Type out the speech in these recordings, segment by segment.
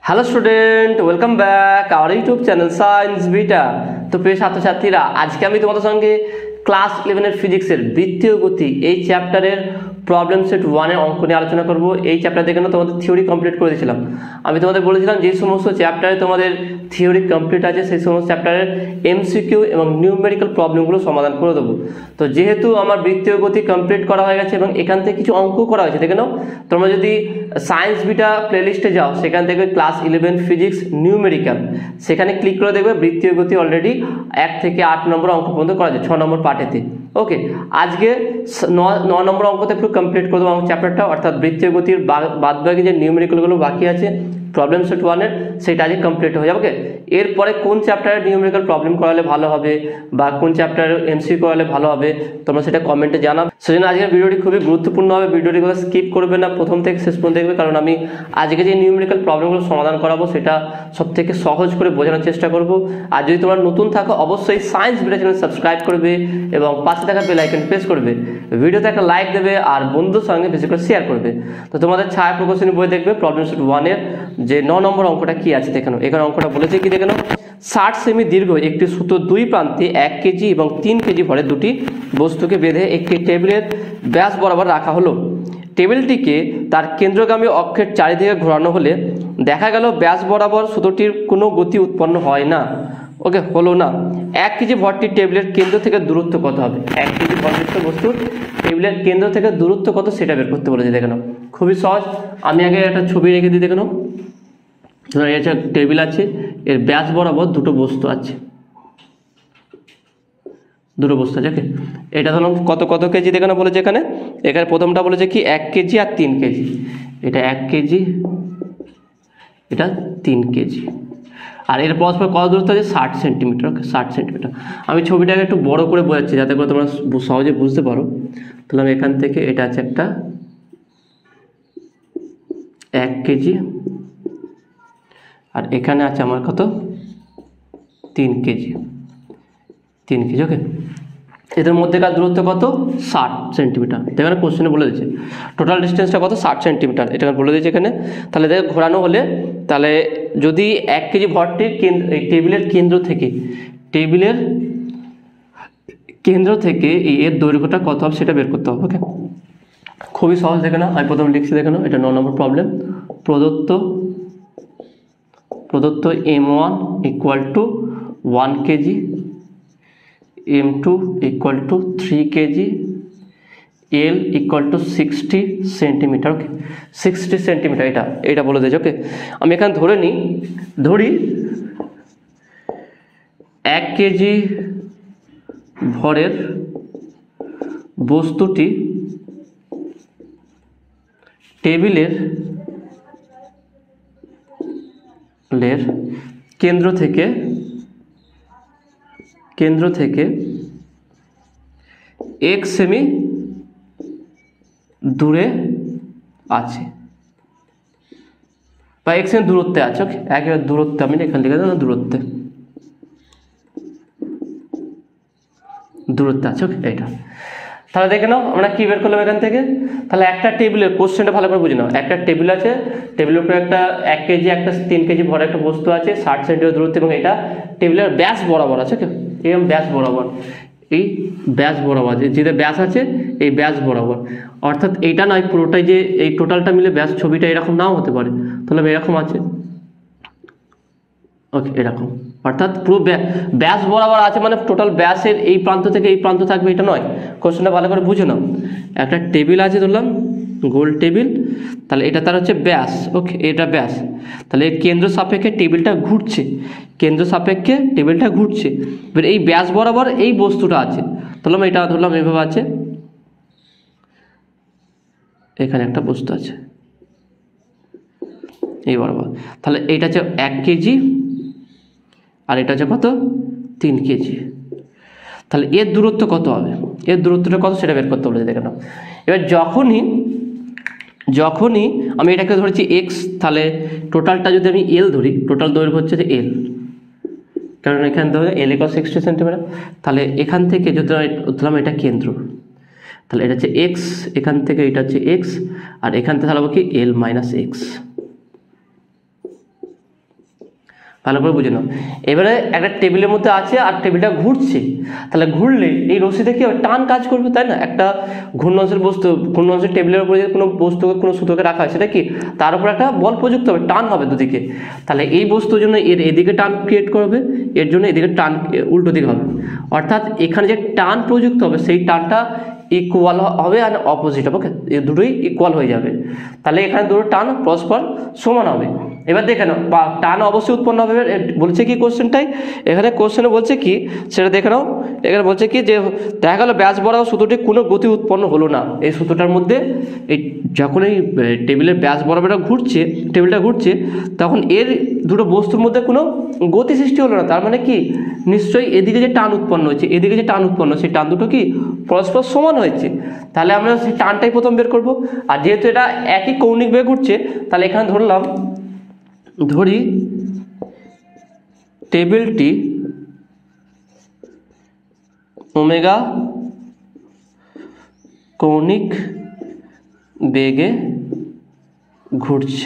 Hello student, welcome back our YouTube channel Science Beta. তো প্রিয় ছাত্রছাত্রীরা, আজকে আমি তোমাদের সঙ্গে ক্লাস 11 ফিজিক্সের বৃত্তীয় গতি এই চ্যাপ্টারের প্রবলেম সেট 1 এর অঙ্ক নিয়ে আলোচনা করব। এই চ্যাপ্টার থেকে তোমাদের থিওরি কমপ্লিট করে দিয়েছিলাম। আমি তোমাদের বলেছিলাম যে সমস্ত চ্যাপ্টারে তোমাদের থিওরি কমপ্লিট আছে সেই সমস্ত চ্যাপ্টারের এমসিকিউ এবং নিউমেরিক্যাল প্রবলেমগুলো সমাধান করে দেবো। তো যেহেতু আমার বৃত্তীয় গতি কমপ্লিট করা হয়ে গেছে এবং এখান থেকে কিছু অঙ্ক করা হয়েছে, দেখে নাও। তোমরা যদি সায়েন্স বিটা প্লেলিস্টে যাও, সেখান থেকে ক্লাস 11 ফিজিক্স নিউমেরিক্যাল, সেখানে ক্লিক করে দেখবে বৃত্তীয় গতি অলরেডি 1 থেকে 8 নম্বর অঙ্ক পর্যন্ত করা যায় 6 নম্বর পার্টেতে। ওকে, আজকে 9 নম্বর অঙ্কতে পুরো কমপ্লিট করে দেবো চ্যাপ্টারটা, অর্থাৎ বৃত্তীয় গতির বাদবাকি যে নিউমেরিক্যালগুলো বাকি আছে প্রবলেম সেট 1 এর, সেটা আজকে কমপ্লিট হয়ে যাবে। ওকে, এরপরে কোন চ্যাপ্টারের নিউমেরিক্যাল প্রবলেম করালে ভালো হবে বা কোন চ্যাপ্টারের এমসিকিউ করালে ভালো হবে তোমরা সেটা কমেন্টে জানাও। সেজন্য আজকের ভিডিওটি খুবই গুরুত্বপূর্ণ হবে। ভিডিওটি কোথাও স্কিপ করবে না, প্রথম থেকে শেষ পর্যন্ত দেখবে, কারণ আমি আজকে যে নিউমেরিক্যাল প্রবলেমগুলো সমাধান করাবো সেটা সবথেকে সহজ করে বোঝানোর চেষ্টা করব। আর যদি তোমরা নতুন থাকো, অবশ্যই সায়েন্স বিটা চ্যানেল সাবস্ক্রাইব করবে এবং পাশে থাকা বেল আইকন প্রেস করবে, ভিডিওতে একটা লাইক দেবে আর বন্ধুদের সঙ্গে বেশি করে শেয়ার করবে। তো তোমাদের ছায়া প্রকাশনী বই দেখবে প্রবলেম সেট 1 এর যে 9 নম্বর অঙ্কটা কি আছে দেখানো। এখানে অঙ্কটা বলেছে কি দেখানো, 60 সেমি দীর্ঘ একটি সুতো দুই প্রান্তে 1 কেজি এবং 3 কেজি ভরে দুটি বস্তুকে বেঁধে একটি টেবিলের ব্যাস বরাবর রাখা হলো। টেবিলটিকে তার কেন্দ্রগামী অক্ষের চারিদিকে ঘোরানো হলে দেখা গেল ব্যাস বরাবর সুতোটির কোনো গতি উৎপন্ন হয় না। ওকে, হলো না। 1 কেজি ভরটির টেবিলের কেন্দ্র থেকে দূরত্ব কত হবে? 1 কেজি ভরযুক্ত বস্তুর টেবিলের কেন্দ্র থেকে দূরত্ব কত সেটা বের করতে বলেছে। দেখে নাও, খুবই সহজ। আমি আগে একটা ছবি রেখে দিই, দেখে নাও। একটা টেবিল আছে, এর ব্যাস বরাবর দুটো বস্তু আছে, দুটো বস্তু আছে। ওকে, এটা ধরুন কত কত কেজি দেখানো বলেছে। এখানে প্রথমটা বলেছে কি 1 কেজি আর 3 কেজি। এটা 1 কেজি, এটা 3 কেজি। আর এর পরস্পর কত দূরত্ব আছে? 60 সেন্টিমিটার। Okay, 60 centimetre. আমি ছবিটাকে একটু বড় করে বোঝাচ্ছি যাতে করে তোমরা সহজে বুঝতে পারো। তাহলে আমি এখান থেকে, এটা আছে একটা 1 কেজি, আর এখানে আছে আমার কত? 3 কেজি। 3 কেজি। ওকে, এদের মধ্যেকার দূরত্ব কত? 60 সেন্টিমিটার। এখানে কোশ্চেনে বলে দিয়েছে টোটাল ডিস্টেন্সটা কত? 60 সেন্টিমিটার। এটা বলে দিয়েছে এখানে। তাহলে এদের ঘোরানো হলে, তাহলে যদি 1 কেজি ভরটির এই টেবিলের কেন্দ্র থেকে এর দৈর্ঘ্যটা কত হবে সেটা বের করতে হবে। ওকে, খুবই সহজ। দেখে নাও, আমি প্রথমে লিখছি, দেখে নাও। এটা 9 নম্বর প্রবলেম। প্রদত্ত m1 equal to 1 KG, m2 equal to 3 KG, l equal to 60 centimetre. Okay, 60 centimetre এটা বলে দিয়েছে। ওকে, আমি এখানে ধরি 1 কেজি ভরের বস্তুটি টেবিলের কেন্দ্র থেকে এক সেমি দূরে আছে বা এক সেমি দূরত্বে আছে। ওকে, একেবারে দূরত্বে, আমি এখান থেকে দূরত্বে আছে। ওকে, এটা তাহলে দেখে নাও আমরা কি বের করলাম এখান থেকে। তাহলে একটা টেবিলের কোশ্চেনটা ভালো করে বুঝে নাও। একটা টেবিল আছে, টেবিলের উপরে একটা 1 কেজি একটা 3 কেজি ভরে একটা বস্তু আছে 60 সেন্টিমিটার দূরত্ব, এবং এটা টেবিলের ব্যাস বরাবর আছে। ওকে, এরকম ব্যাস বরাবর, এই ব্যাস বরাবর যেটা ব্যাস আছে এই ব্যাস বরাবর, অর্থাৎ এইটা নয় পুরোটাই যে এই টোটালটা মিলে ব্যাস, ছবিটা এরকম নাও হতে পারে। তাহলে এরকম আছে। ওকে, এরকম, অর্থাৎ পুরো ব্যাস বরাবর আছে, মানে টোটাল ব্যাসের এই প্রান্ত থেকে এই প্রান্ত থাকবে, এটা নয়। কোশ্চেনটা ভালো করে বুঝে নাও। একটা টেবিল আছে, ধরলাম গোল টেবিল, তাহলে এটা তার হচ্ছে ব্যাস। ওকে, এটা ব্যাস। তাহলে কেন্দ্র সাপেক্ষে টেবিলটা ঘুরছে, এবার এই ব্যাস বরাবর এই বস্তুটা আছে। ধরলাম এটা, ধরলাম এইভাবে আছে, এখানে একটা বস্তু আছে এই বরাবর। তাহলে এইটা হচ্ছে 1 কেজি আর এটা হচ্ছে কত? 3 কেজি। তাহলে এর দূরত্ব কত হবে? এর দূরত্বটা কত সেটা বের করতে বলেছে। দেখে নাও, এবার যখনই আমি এটাকে ধরেছি x, তাহলে টোটালটা যদি আমি l ধরি, টোটাল দৈর্ঘ্য হচ্ছে যে l, কারণ এখান থেকে l = 60 সেন্টিমিটার। তাহলে এখান থেকে যদি ধরলাম এটা কেন্দ্র, তাহলে এটা হচ্ছে x, এখান থেকে এটা হচ্ছে x, আর এখান থেকে তাহলে কি l - x। ভালো করে বুঝে নাও। এবারে একটা টেবিলের মধ্যে আছে আর টেবিলটা ঘুরছে, তাহলে ঘুরলে এই রশিতে কি হবে, টান কাজ করবে, তাই না? একটা ঘূর্ণনশীল বস্তু, ঘূর্ণনশীল টেবিলের উপরে কোনো বস্তুকে, কোনো সুতোকে রাখা হয়, সেটা কি তার উপর একটা বল প্রযুক্ত হবে, টান হবে দুদিকে। তাহলে এই বস্তুর জন্য এর এদিকে টান ক্রিয়েট করবে, এর জন্য এদিকে টান উল্টো দিকে হবে, অর্থাৎ এখানে যে টান প্রযুক্ত হবে সেই টানটা ইকুয়াল হবে আর অপোজিট হবে। ওকে, এই দুটোই ইকুয়াল হয়ে যাবে, তাহলে এখানে দুটো টান পরস্পর সমান হবে। এবার দেখে নাও, টান অবশ্যই উৎপন্ন হবে। বলছে কি কোশ্চেনটাই, এখানে কোশ্চেনে বলছে কি সেটা দেখে নাও। এখানে বলছে কি যে দেখা গেল ব্যাস বরাবর সুতোটি কোনো গতি উৎপন্ন হলো না। এই সুতোটার মধ্যে এই যখন এই টেবিলের ব্যাস বরাবর ঘুরছে, টেবিলটা ঘুরছে, তখন এর দুটো বস্তুর মধ্যে কোনো গতি সৃষ্টি হলো না। তার মানে কি নিশ্চয়ই এদিকে যে টান উৎপন্ন হয়েছে, এদিকে যে টান উৎপন্ন, সেই টান দুটো কি পরস্পর সমান হয়েছে। তাহলে আমরা সেই টানটাই প্রথম বের করব। আর যেহেতু এটা একই কৌণিক বেগে ঘুরছে, তাহলে এখানে ধরি টেবিলটি ওমেগা কৌণিক বেগে ঘুরছে।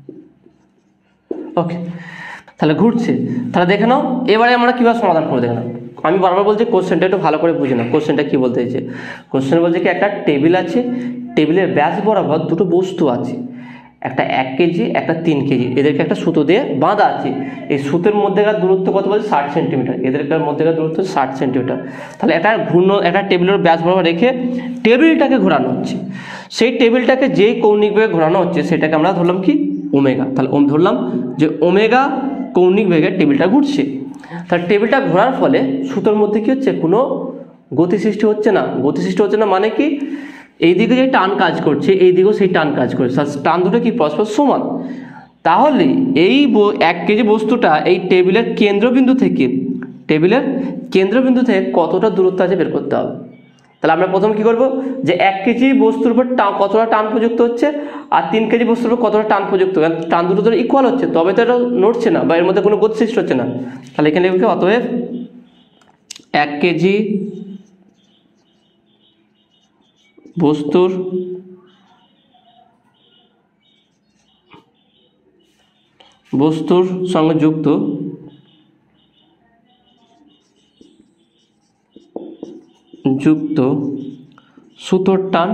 ওকে, তাহলে ঘুরছে, তাহলে দেখে নাও এবারে আমরা কীভাবে সমাধান করবো দেখে নাও। আমি বারবার বলছি কোশ্চেনটা একটু ভালো করে বুঝে নাও। কোশ্চেনটা কী বলতে চাইছে, কোশ্চেন বলছে কি একটা টেবিল আছে, টেবিলের ব্যাস বরাবর দুটো বস্তু আছে, একটা 1 কেজি, একটা 3 কেজি, এদেরকে একটা সুতো দিয়ে বাঁধা আছে। এই সুতোর মধ্যেকার দূরত্ব কত বলছে 60 সেন্টিমিটার, এদেরকার মধ্যেকার দূরত্ব 60 সেন্টিমিটার। তাহলে একটা টেবিলের ব্যাস বরাবর রেখে টেবিলটাকে ঘোরানো হচ্ছে। সেই টেবিলটাকে যেই কৌণিক বেগে ঘোরানো হচ্ছে সেটাকে আমরা ধরলাম কি ওমেগা। তাহলে ধরলাম যে ওমেগা কৌণিক বেগে টেবিলটা ঘুরছে। তাহলে টেবিলটা ঘোরার ফলে সুতোর মধ্যে কি হচ্ছে, কোনো গতি সৃষ্টি হচ্ছে না। গতি সৃষ্টি হচ্ছে না মানে কি, এইদিকে যে টান কাজ করছে এইদিকেও সেই টান কাজ করছে, টান দুটো কি পরস্পর সমান। তাহলে এই 1 কেজি বস্তুটা এই টেবিলের কেন্দ্রবিন্দু থেকে কতটা দূরত্ব আছে বের করতে হবে। তাহলে আমরা প্রথম কি করব, যে 1 কেজি বস্তুর উপর কতটা টান প্রযুক্ত হচ্ছে আর 3 কেজি বস্তুর উপর কতটা টান প্রযুক্ত, কারণ টান দুটো তো ইকুয়াল হচ্ছে, তবে তো এটা নড়ছে না বা এর মধ্যে কোনো গতি সৃষ্টি হচ্ছে না। তাহলে এখানে লিখবে অতএব 1 কেজি বস্তুর সঙ্গে যুক্ত সুতোর টান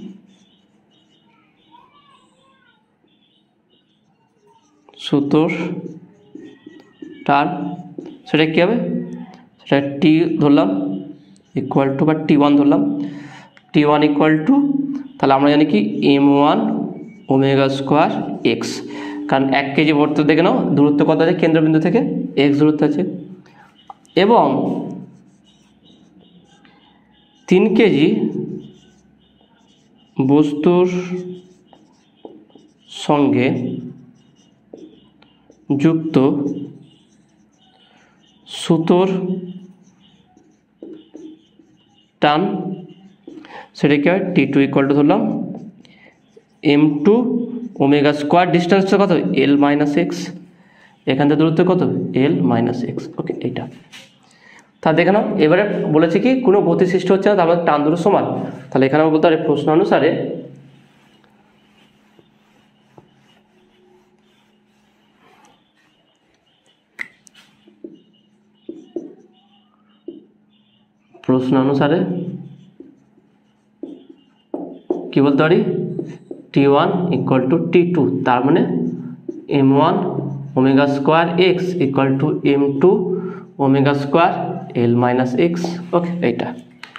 সেটা কি হবে, সেটা টি ধরলাম ইকুয়াল টু বা T1 ধরলাম, T1 ইকুয়াল টু, তাহলে আমরা জানি কি m1 ওমেগা স্কোয়ার এক্স, কারণ 1 কেজি বস্তু দেখে নাও দূরত্ব কত আছে কেন্দ্রবিন্দু থেকে, x দূরত্ব আছে, এবং 3 কেজি বস্তুর সঙ্গে যুক্ত সুতোর টান সেটা কি হয় T2 ইকুয়াল টু ধরলাম m2 ওমেগা স্কোয়ার, ডিস্টেন্সটা কত l মাইনাস এক্স, এখান থেকে দূরত্ব কত l মাইনাস এক্স। ওকে, এইটা তা দেখে নাও। এবারে বলেছে কি কোনো গতি সৃষ্টি হচ্ছে না, তার মানে টান দুটো সমান। তাহলে এখানে আমরা বলতে পারি প্রশ্ন অনুসারে কি বলতে পারি T1 ইকুয়াল টু T2, তার মানে m1 omega square x equal to m2 omega square l minus x. Okay, এইটা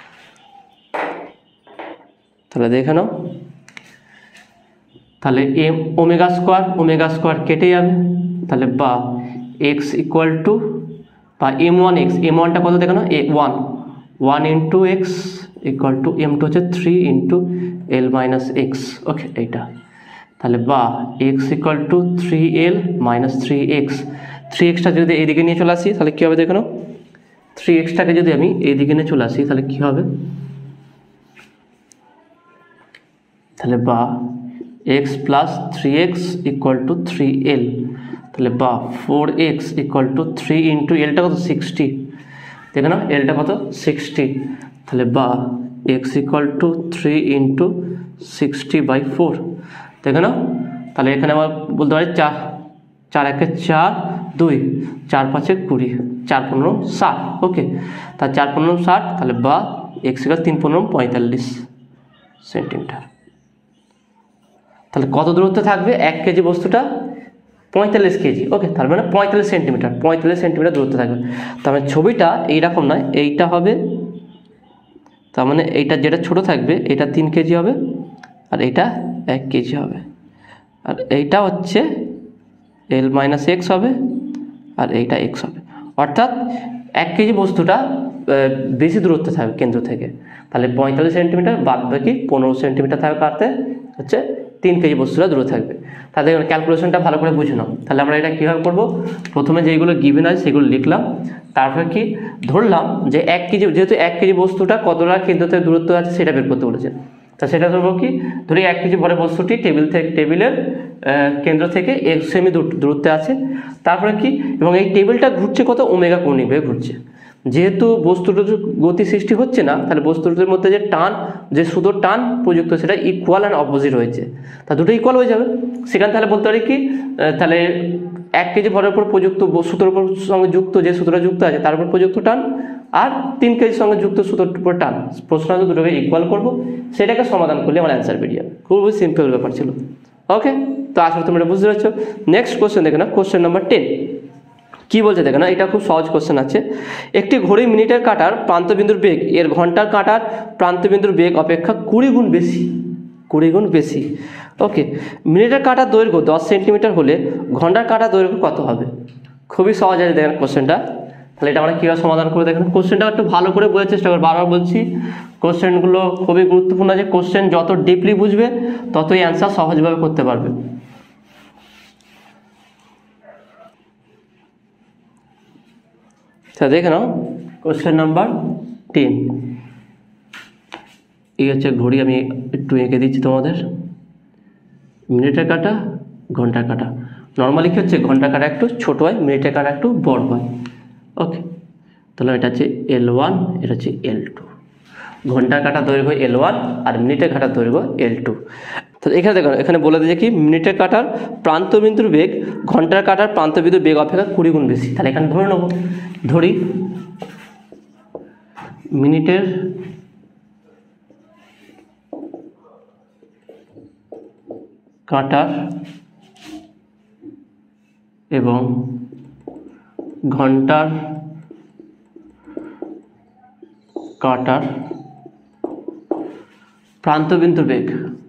তাহলে দেখে নাও। তাহলে ওমেগা স্কোয়ার কেটে যাবে, তাহলে বা এক্স ইকুয়াল টু বা m1টা কত দেখে নাও 1 into x equal to m2 হচ্ছে 3 into l minus x. Okay, এইটা তাহলে বা x equal to 3l minus 3xটা যদি এইদিকে নিয়ে চলে আসি তাহলে কী হবে দেখো, 3xটাকে যদি আমি এইদিকে নিয়ে চলে আসি তাহলে কী হবে, তাহলে বা x plus 3x equal to 3l, তাহলে বা 4x ইকুয়াল টু 3 ইন্টু এলটা কত 60, দেখো না এলটা কত 60, তাহলে বা এক্স ইকুয়াল টু 3 ইন্টু 60/4, দেখো না। তাহলে এখানে আমার বলতে পারি 4 একে 4 2, 4 5 20, 4 15 60। ওকে, তা 4 15 60, তাহলে বা x = 3 15 45 সেন্টিমিটার। তাহলে কত দূরত্বে থাকবে 1 কেজি বস্তুটা? 45 কেজি। ওকে, তার মানে 45 সেন্টিমিটার, 45 সেন্টিমিটার দূরত্বে থাকবে। তার মানে ছবিটা এইরকম নয়, এইটা হবে, তার মানে এইটা যেটা ছোট থাকবে এটা 3 কেজি হবে, আর এইটা 1 কেজি হবে, আর এইটা হচ্ছে L-x হবে, আর এইটা x হবে। অর্থাৎ 1 কেজি বস্তুটা বেশি দূরত্বে থাকবে কেন্দ্র থেকে। তাহলে 45 সেন্টিমিটার, বাদ বাকি 15 সেন্টিমিটার থাকবে কাটতে হচ্ছে 3 কেজি বস্তুটা দূরে থাকবে। তাহলে ক্যালকুলেশনটা ভালো করে বুঝে নাও। তাহলে আমরা এটা কীভাবে করবো? প্রথমে যেইগুলো গিভেন হয় সেগুলো লিখলাম, তারপরে কি ধরলাম যে 1 কেজি, যেহেতু 1 কেজি বস্তুটা কতটা কেন্দ্র থেকে দূরত্ব আছে সেটা বের করতে বলেছে। তা সেটা ধরবো কি, ধরি 1 কেজি ভরের বস্তুটি টেবিলের কেন্দ্র থেকে x সেমি দূরত্বে আছে। তারপরে কি, এবং এই টেবিলটা ঘুরছে কত, ওমেগা কৌণিক বেগে ঘুরছে। যেহেতু বস্তুটার গতি সৃষ্টি হচ্ছে না, তাহলে বস্তুটার মধ্যে যে টান, যে সুতোর টান প্রযুক্ত, সেটা ইকুয়াল অ্যান্ড অপোজিট হয়েছে। তা দুটো ইকুয়াল হয়ে যাবে সেখানে। তাহলে বলতে পারি কি, তাহলে 1 কেজি ভরের উপর প্রযুক্ত সুতোর উপর সঙ্গে যুক্ত, যে সুতোটা যুক্ত আছে তার উপর প্রযুক্ত টান, আর 3 কেজির সঙ্গে যুক্ত সুতোর উপর টান, প্রশ্ন দুটোকে ইকুয়াল করবো, সেটাকে সমাধান করলে আমার অ্যান্সার বেরিয়ে যাবে। খুবই সিম্পল ব্যাপার ছিল। ওকে, তো আসলে তোমরা বুঝতে পারছো। নেক্সট কোশ্চেন দেখে না, কোশ্চেন নাম্বার 10 কি বলছে দেখে না, এটা খুব সহজ কোশ্চেন আছে। একটি ঘড়ি মিনিটের কাঁটার প্রান্তবিন্দুর বেগ এর ঘন্টার কাঁটার প্রান্তবিন্দুর বেগ অপেক্ষা 20 গুণ বেশি, 20 গুণ বেশি। ওকে, মিনিটের কাঁটার দৈর্ঘ্য 10 সেন্টিমিটার হলে ঘন্টার কাঁটার দৈর্ঘ্য কত হবে? খুবই সহজ আছে দেখেন কোশ্চেনটা। তাহলে এটা আমরা কীভাবে সমাধান করে দেখেন, কোশ্চেনটা একটু ভালো করে বোঝার চেষ্টা করবো। বারবার বলছি, কোশ্চেনগুলো খুবই গুরুত্বপূর্ণ আছে। কোশ্চেন যত ডিপলি বুঝবে ততই অ্যান্সার সহজভাবে করতে পারবে। তা দেখে নাও কোশ্চেন নাম্বার 10। এই হচ্ছে ঘড়ি, আমি একটু এঁকে দিচ্ছি তোমাদের। মিনিটের কাঁটা, ঘন্টার কাঁটা। নর্মালি কী হচ্ছে, ঘন্টার কাঁটা একটু ছোট হয়, মিনিটের কাঁটা একটু বড় হয়। ওকে, তাহলে এটা হচ্ছে L1, এটা হচ্ছে L2। ঘন্টার কাঁটার দৈর্ঘ্য L1 আর মিনিটের কাঁটার দৈর্ঘ্য L2। তো এখানে দেখো, এখানে বলে দিয়েছে কি, মিনিটের কাঁটার প্রান্তবিন্দুর বেগ ঘন্টার কাঁটার প্রান্তবিন্দুর বেগ অপেক্ষা 20 গুণ বেশি। তাহলে এখানে ধরে নেবো, ধরি মিনিটের কাঁটার এবং ঘন্টার কাঁটার প্রান্তবিন্দুর বেগ,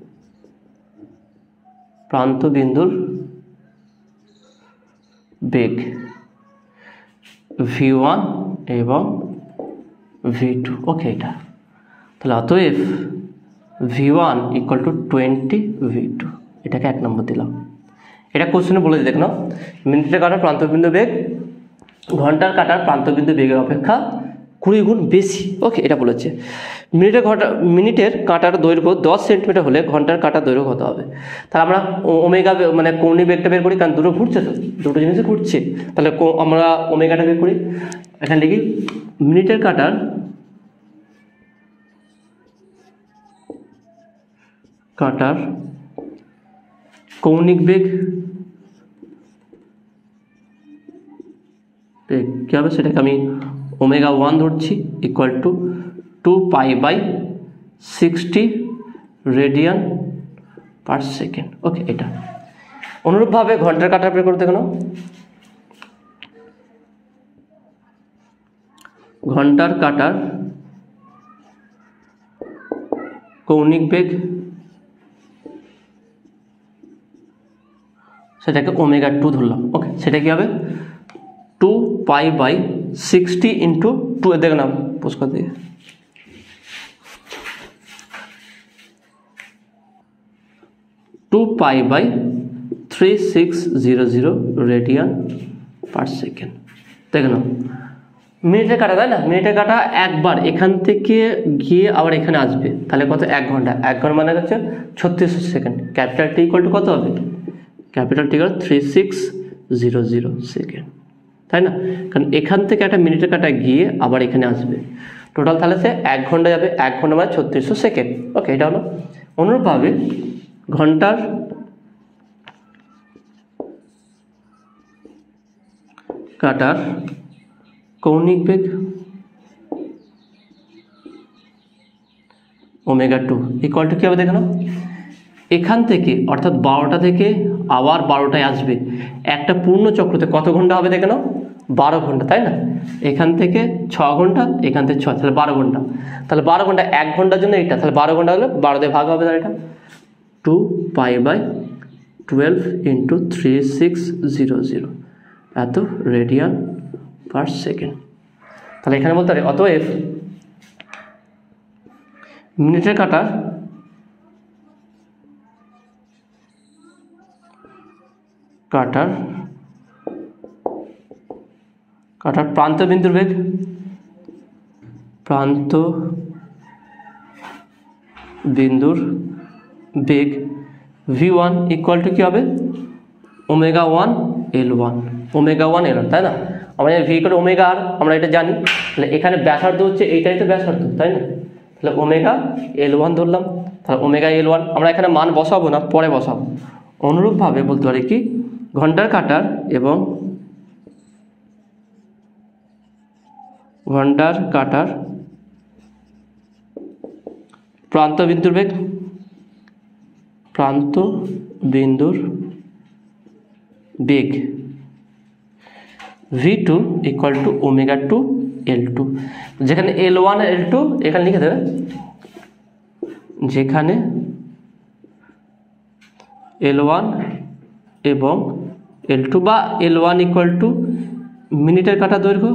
প্রান্তবিন্দুর বেগ v1 এবং v2। ওকে, এটা তাহলে অতএব v1 = 20 v2, এটাকে 1 নম্বর দিলাম। এটা কোশ্চেনে বলেছে দেখো, মিনিটের কাঁটার প্রান্তবিন্দু বেগ ঘন্টার কাঁটার প্রান্তবিন্দু বেগের অপেক্ষা 20 গুণ বেশি। ওকে, এটা বলেছে। মিনিটের কাঁটার দৈর্ঘ্য 10 সেন্টিমিটার হলে ঘন্টার কাঁটার দৈর্ঘ্য কত হবে? তাহলে আমরা ওমেগা মানে কৌণিক বেগটা বের করি, কারণ দুটো ঘুরছে, তো দুটো জিনিসই ঘুরছে। তাহলে আমরা ওমেগাটা বের করি। এখানে লিখি মিনিটের কাঁটার কৌণিক বেগ কী হবে, সেটাকে আমি ω1 ধরছি, = 2π/60 রেডিয়ান পার সেকেন্ড। ওকে, এটা অনুরূপভাবে ঘন্টার কাঁটা বের করতে গেল, ঘন্টার কাঁটার কৌণিক বেগ, সেটাকে ω2 ধরলাম। ওকে, সেটা কি হবে 2π/60 × 2, দেখে নাম পুষ্কর দিয়ে 2π/3600 রেডিয়ান পার সেকেন্ড। দেখে নাও মিনিটের কাঁটা, তাই না? মিনিটের কাঁটা একবার এখান থেকে গিয়ে আবার এখানে আসবে, তাহলে কত? 1 ঘন্টা। 1 ঘন্টা মানে হচ্ছে 3600 সেকেন্ড। ক্যাপিটাল T = কত হবে? ক্যাপিটাল T = 3600 সেকেন্ড, তাই না? কারণ এখান থেকে একটা মিনিটের কাঁটা গিয়ে আবার এখানে আসবে, টোটাল তাহলে সে 1 ঘন্টা যাবে। 1 ঘন্টা মানে 3600 সেকেন্ড। ওকে, এটা হলো। অনুরূপভাবে ঘন্টার কাটার কৌণিক বেগ ওমেগা 2 ইকুয়াল টু কি হবে দেখো না, এখান থেকে অর্থাৎ 12টা থেকে আবার 12টায় আসবে, একটা পূর্ণ চক্রতে কত ঘন্টা হবে দেখে নাও, 12 ঘন্টা, তাই না? এখান থেকে 6 ঘন্টা, এখান থেকে 6, তাহলে 12 ঘন্টা। তাহলে 12 ঘন্টা 1 ঘন্টার জন্য এটা, তাহলে 12 ঘন্টা হলে 12 দিয়ে ভাগ হবে, তাহলে এটা 2π/12 × 3600 এত রেডিয়ান পার সেকেন্ড। তাহলে এখানে বলতে পারি অতএব মিনিটের কাটার প্রান্ত বিন্দুর বেগ v1 ইকুয়াল টু কি হবে, ওমেগা 1 L1, তাই না? আমরা v ইকুয়াল ওমেগা আর আমরা এটা জানি, তাহলে এখানে ব্যাসার্ধ হচ্ছে এইটাই তো ব্যাসার্ধ, তাই না? তাহলে ওমেগা L1 ধরলাম, তাহলে ওমেগা L1 আমরা এখানে মান বসাবো না, পরে বসাবো। অনুরূপভাবে বলতে পারি কি, ঘন্টার কাটার এবং প্রান্ত বিন্দুর বেগ v2 equal to omega 2 L2, যেখানে L1 L2 এখানে লিখে দেবে, যেখানে L1 এবং L2 বা L1 ইকুয়াল টু মিনিটের কাটা দৈর্ঘ্য,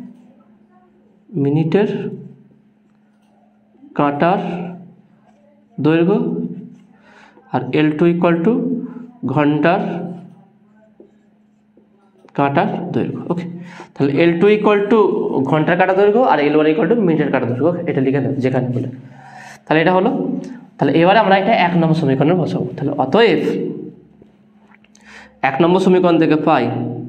আর L2 ইকুয়াল টু ঘন্টার কাটার দৈর্ঘ্য। ওকে, তাহলে L2 ইকুয়াল টু ঘন্টার কাটা দৈর্ঘ্য আর L1 ইকুয়াল টু মিনিটের কাটা দৈর্ঘ্য, এটা লিখে দেবে যেখানে বলে। তাহলে এটা হলো, তাহলে এবারে আমরা এটা 1 নম্বর সমীকরণে বসাবো। তাহলে অতএব 1 নম্বর সমীকরণ থেকে পাই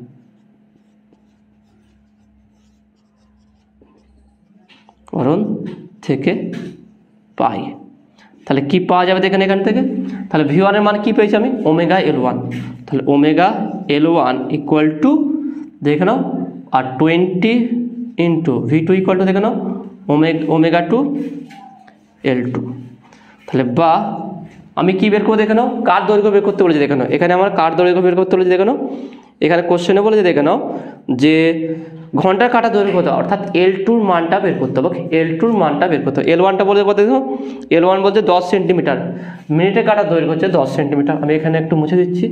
তাহলে কি পাওয়া যাবে দেখেন এখান থেকে, তাহলে v1 এর মান কি পেয়েছি আমি, ওমেগা L1, তাহলে ওমেগা L1 ইকুয়াল টু দেখে নাও আর 20 ইন্টু v2 ইকুয়াল টু দেখে নাও ওমেগা 2 L2। তাহলে বা আমি কি বের করবো দেখে নাও, কার দৈর্ঘ্য বের করতে বলেছি দেখে নাও, এখানে আমার কার দৈর্ঘ্য বের করতে বলেছি দেখে নাও, এখানে কোশ্চেনে বলেছে দেখে নাও যে ঘন্টার কাটা দৈর্ঘ্য কত, অর্থাৎ L2 মানটা বের করতে হবে। L2 মানটা বের করতে হবে। L1টা বলে কত দেখো, L1 বলছে 10 সেন্টিমিটার, মিনিটের কাটা দৈর্ঘ্য হচ্ছে 10 সেন্টিমিটার। আমি এখানে একটু মুছে দিচ্ছি,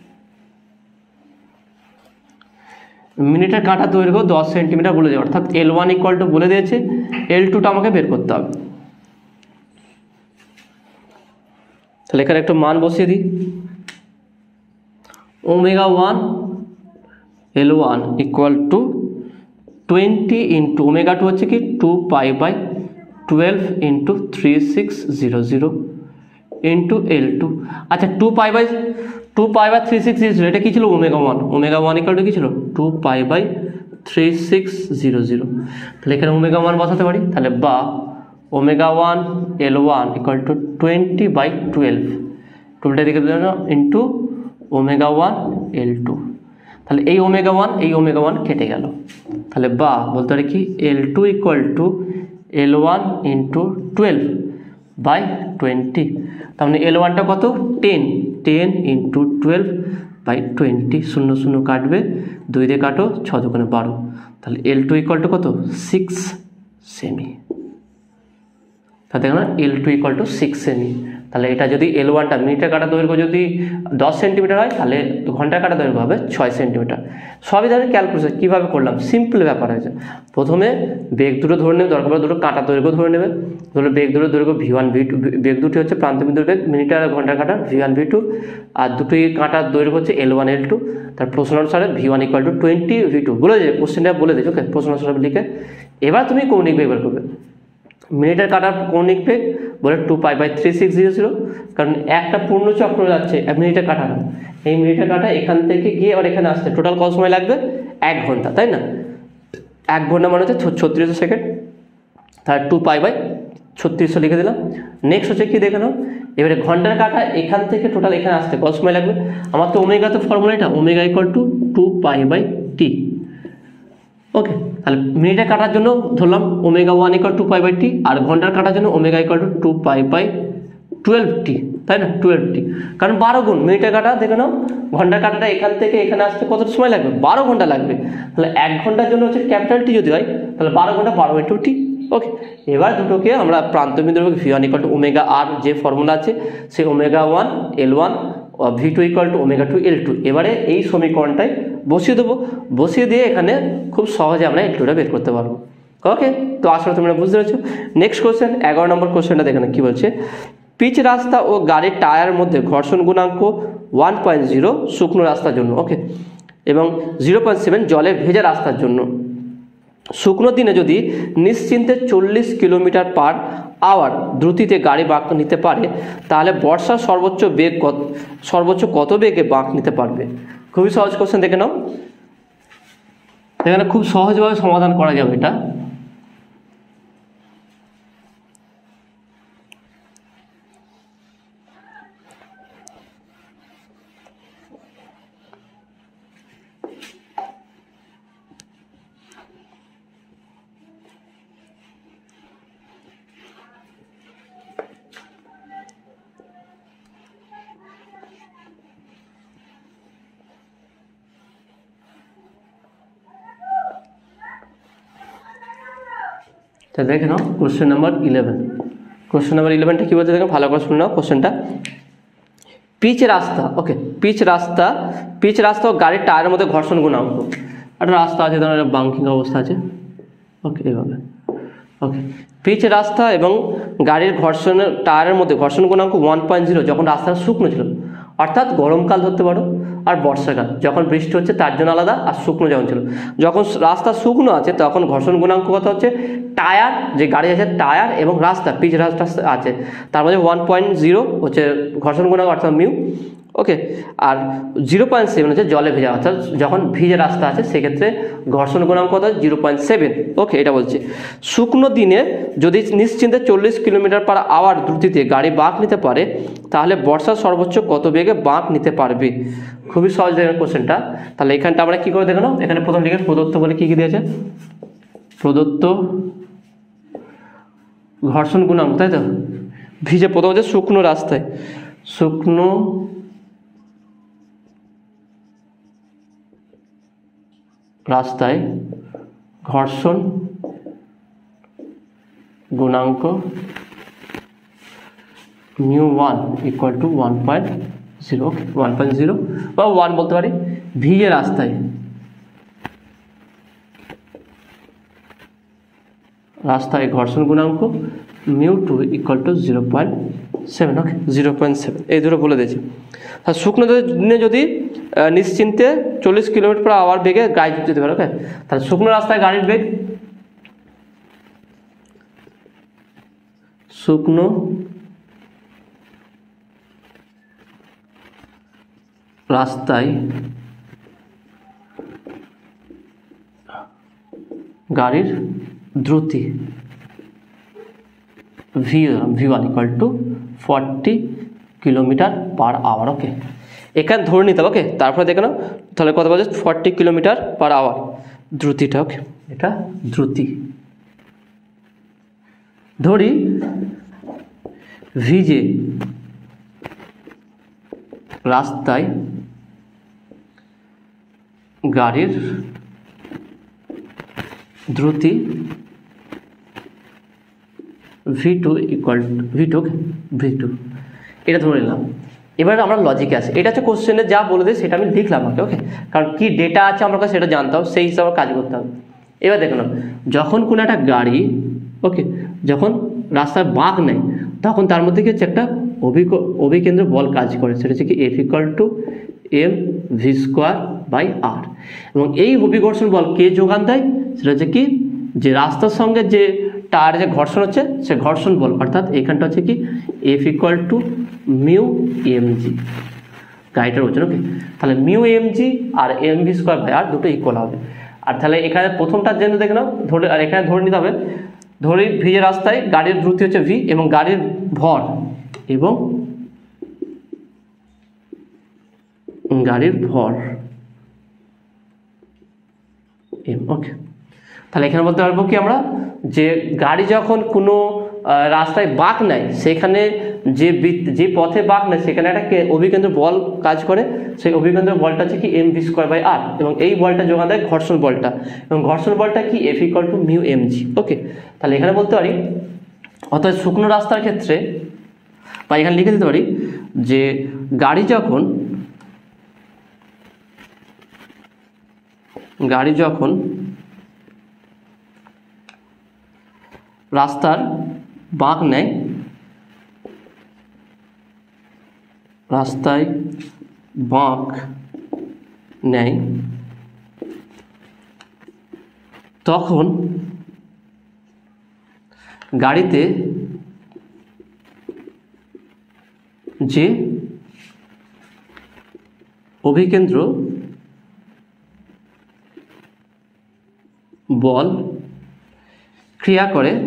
মিনিটের কাটা দৈর্ঘ্য 10 সেন্টিমিটার বলে দিয়েছে, অর্থাৎ L1 ইকুয়াল টু বলে দিয়েছে, L2টা আমাকে বের করতে হবে। তাহলে এখানে একটু মান বসিয়ে দিই, omega 1 L1 equal to 20 into omega 2 হচ্ছে কি 2π/12 ইন্টু 3600 ইন্টু L2। আচ্ছা 2π/3600 এটা কি ছিল, ওমেগা 1 ইকুয়াল টু কি ছিল 2π/3600। তাহলে এখানে ওমেগা 1 বসাতে পারি, তাহলে বা ওমেগা 1 L1 ইকুয়াল টু 20/12, টুলটা দিকে দিলাম ইন্টু ওমেগা 1 L2। তাহলে এই ওমেগা 1 কেটে গেল, তাহলে বা বলতে পারি কি L2 equal to L1 into 12/20। তার মানে L1টা কত 10 ইন্টু 12/20, 0 0 কাটবে, 2 দিয়ে কাটো, 6 2 12, তাহলে L2 ইকুয়াল টু কত 6 সেমি। তাহলে দেখো না L2 ইকুয়াল টু 6 সেমি। তাহলে এটা যদি L1টা মিনিটের কাটা দৈর্ঘ্য যদি 10 সেন্টিমিটার হয়, তাহলে ঘন্টার কাটা দৈর্ঘ্য হবে 6 সেন্টিমিটার। সবই ধরে ক্যালকুলেশন কীভাবে করলাম, সিম্পল ব্যাপার হয়েছে। প্রথমে বেগ দুটো ধরে নেবে, দরকার পড়ে দুটো কাটা দৈর্ঘ্য ধরে নেবে, ধরো বেগ দুটো দৈর্ঘ্য v1 v2, বেগ দুটি হচ্ছে প্রান্ত বিন্দুর বেগ মিনিটের আর ঘন্টার কাটা v1 v2, আর দুটোই কাটার দৈর্ঘ্য হচ্ছে L1 L2। তার প্রশ্ন অনুসারে v1 ইকুয়াল টু 20 v2 বলে যে কোশ্চেনটা বলে দিয়েছে। ওকে, প্রশ্ন অনুসারে লিখে এবার তুমি কৌণিক বেগ বের করবে। মিনিটের কাটার কৌণিক বেগ বলে 2π/3600, কারণ একটা পূর্ণ চক্র যাচ্ছে মিনিটের কাটা না, এই মিনিটের কাটা এখান থেকে গিয়ে আবার এখানে আসতে টোটাল কত সময় লাগবে, 1 ঘন্টা, তাই না? 1 ঘন্টা মানে হচ্ছে 3600 সেকেন্ড, তাহলে 2π/3600 লিখে দিলাম। নেক্সট হচ্ছে কি দেখে নাও, এবারে ঘন্টার কাটা এখান থেকে টোটাল এখানে আসতে কত সময় লাগবে, আমার তো ওমেগা তো ফর্মুলা, এটা ওমেগা ইকুয়াল টু 2π/t, ওকে, তাহলে মিনিটে কাটার জন্য ধরলাম ওমেগা 1 = 2π/t, আর ঘন্টার কাটার জন্য ওমেগা = 2π/12t, তাই না? 12t, কারণ 12 গুণ মিনিটে কাটা, দেখে নাও ঘন্টার কাটাটা এখান থেকে এখানে আসতে কত সময় লাগবে? 12 ঘন্টা লাগবে। তাহলে 1 ঘন্টার জন্য হচ্ছে ক্যাপিটাল টি যদি হয়, তাহলে 12 ঘন্টা 12/t। ওকে, এবার দুটোকে আমরা প্রান্তবিন্দু v1 = ওমেগা r, যে ফর্মুলা আছে সেই omega 1 L1 v2 = omega 2 L2, এবারে এই সমীকরণটাই বসিয়ে দেবো। বসিয়ে দিয়ে এখানে খুব সহজে আমরা L2টা বের করতে পারবো। ওকে, তো আসলে তোমরা বুঝতে পেরেছো। নেক্সট কোশ্চেন, 11 নম্বর কোশ্চেনটা দেখে না কি বলছে। পিচ রাস্তা ও গাড়ির টায়ার মধ্যে ঘর্ষণ গুণাঙ্ক 1.0 শুকনো রাস্তার জন্য, ওকে, এবং 0.7 জলে ভেজা রাস্তার জন্য। শুকনো দিনে যদি নিশ্চিন্তে 40 কিলোমিটার/আওয়ার দ্রুতিতে গাড়ি বাঁক নিতে পারে, তাহলে বর্ষার সর্বোচ্চ কত বেগে বাঁক নিতে পারবে? খুবই সহজ কোশ্চেন, দেখে নাও। এখানে খুব সহজভাবে সমাধান করা যাবে এটা। তো দেখে নাও কোশ্চেন নাম্বার 11। কোশ্চেন নাম্বার 11টা কী বলছে দেখো, ভালো করে শুনে নাও কোশ্চেনটা। পিচ রাস্তা, ওকে, পিচ রাস্তা ও গাড়ির টায়ারের মধ্যে ঘর্ষণ গুণাঙ্ক। একটা রাস্তা আছে, ধরো বাঙ্কিং অবস্থা আছে, ওকে, এইভাবে। ওকে, পিচ রাস্তা এবং গাড়ির টায়ারের মধ্যে ঘর্ষণ গুণাঙ্ক 1.0 যখন রাস্তাটা শুকনো ছিল, অর্থাৎ গরমকাল ধরতে পারো আর বর্ষাকাল, যখন বৃষ্টি হচ্ছে তার জন্য আলাদা, আর শুকনো যখন ছিল। যখন রাস্তা শুকনো আছে তখন ঘর্ষণ গুণাঙ্ক কত হচ্ছে? টায়ার, যে গাড়ি আছে টায়ার এবং রাস্তা, পিচ রাস্তা আছে, তার মধ্যে 1.0 হচ্ছে ঘর্ষণ গুণাঙ্ক, অর্থাৎ মিউ। ওকে, আর 0.7 হচ্ছে জলে ভেজা, অর্থাৎ যখন ভিজে রাস্তা আছে সেক্ষেত্রে ঘর্ষণ গুণাঙ্ক কত? 0.7। ওকে, এটা বলছে শুকনো দিনে যদি নিশ্চিন্তে 40 কিলোমিটার/আওয়ার দ্রুতিতে গাড়ি বাঁক নিতে পারে, তাহলে বর্ষার সর্বোচ্চ কত বেগে বাঁক নিতে পারবে? খুবই সহজ দেখেন কোশ্চেনটা। তাহলে এখানটা আমরা কি করে দেখে নাও, এখানে প্রথম দিকে প্রদত্ত বলে কি দিয়েছে? প্রদত্ত ঘর্ষণ গুণাঙ্ক, তাই তো? ভিজে, প্রথম হচ্ছে শুকনো রাস্তায়, শুকনো রাস্তায় ঘর্ষণ গুণাঙ্ক μ1 = 1.0, 1.0 বা 1 বলতে পারি। ভিজে রাস্তায় ঘর্ষণ গুণাঙ্ক μ2 = 0.7, ওকে, 0.7, এই দুটো বলে দিয়েছি। আর শুকনো দিনে যদি নিশ্চিন্তে 40 কিলোমিটার/আওয়ার বেগে গাড়ি যেতে পারে, ওকে, তাহলে শুকনো রাস্তায় গাড়ির বেগ, শুকনো রাস্তায় গাড়ির দ্রুতি v1 = 40 কিলোমিটার/আওয়ার, ওকে, এখানে ধরে নিতে হবে। ওকে, তারপরে দেখে নাও তাহলে কত বলছে? 40 কিলোমিটার/আওয়ার দ্রুতিটা, ওকে, এটা দ্রুতি। ধরি ভিজে রাস্তায় গাড়ির দ্রুতি v2 = এটা ধরে নিলাম। এবার আমরা লজিকে আসি, এটা হচ্ছে কোশ্চেনে যা বলে দেয় সেটা আমি লিখলাম, ওকে, কারণ কি ডেটা আছে আমার কাছে সেটা জানতে হবে, সেই হিসাবে কাজ করতে হবে। এবার দেখুন, যখন কোনো একটা গাড়ি, ওকে, যখন রাস্তায় বাঁক নেয় তখন তার মধ্যে কি হচ্ছে? একটা অভিকেন্দ্র বল কাজ করে, সেটা হচ্ছে কি F = mv²/r, এবং এই অভিঘর্ষণ বল কে যোগান দেয়? সেটা হচ্ছে কি, যে রাস্তার সঙ্গে যে টায়ারে যে ঘর্ষণ হচ্ছে সে ঘর্ষণ বল, অর্থাৎ এখানটা হচ্ছে কি F = μmg, গাড়িটার ওজন, ওকে। তাহলে μmg আর mv²/r দুটো ইকুয়াল হবে। আর তাহলে এখানে প্রথমটার জন্য দেখে নাও, আর এখানে ধরে নিতে হবে, ধরে ভিজে রাস্তায় গাড়ির দ্রুতি হচ্ছে v এবং গাড়ির ভর m, ওকে, তাহলে এখানে বলতে পারবো কি আমরা যে গাড়ি যখন কোনো রাস্তায় বাঁক নেয় সেখানে যে পথে বাঁক নেয় সেখানে একটা অভিকেন্দ্র বল কাজ করে, সেই অভিকেন্দ্র বলটা হচ্ছে কি mv²/r, এবং এই বলটা যোগান দেয় ঘর্ষণ বলটা, এবং ঘর্ষণ বলটা কি F = μmg। ওকে, তাহলে এখানে বলতে পারি অর্থাৎ শুকনো রাস্তার ক্ষেত্রে বা এখানে লিখে দিতে পারি যে গাড়ি যখন রাস্তার বাঁক নেয়, রাস্তায় বাঁক নেয় তখন গাড়িতে যে অভিকেন্দ্র বল ক্রিয়া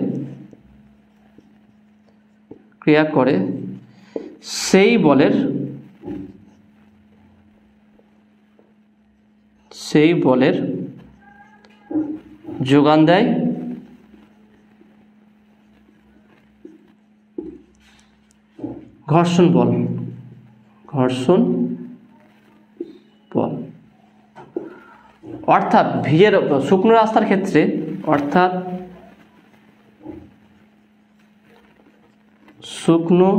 করে সেই বলের যোগান দেয় ঘর্ষণ বল। অর্থাৎ শুকনো রাস্তার ক্ষেত্রে, অর্থাৎ শুকনো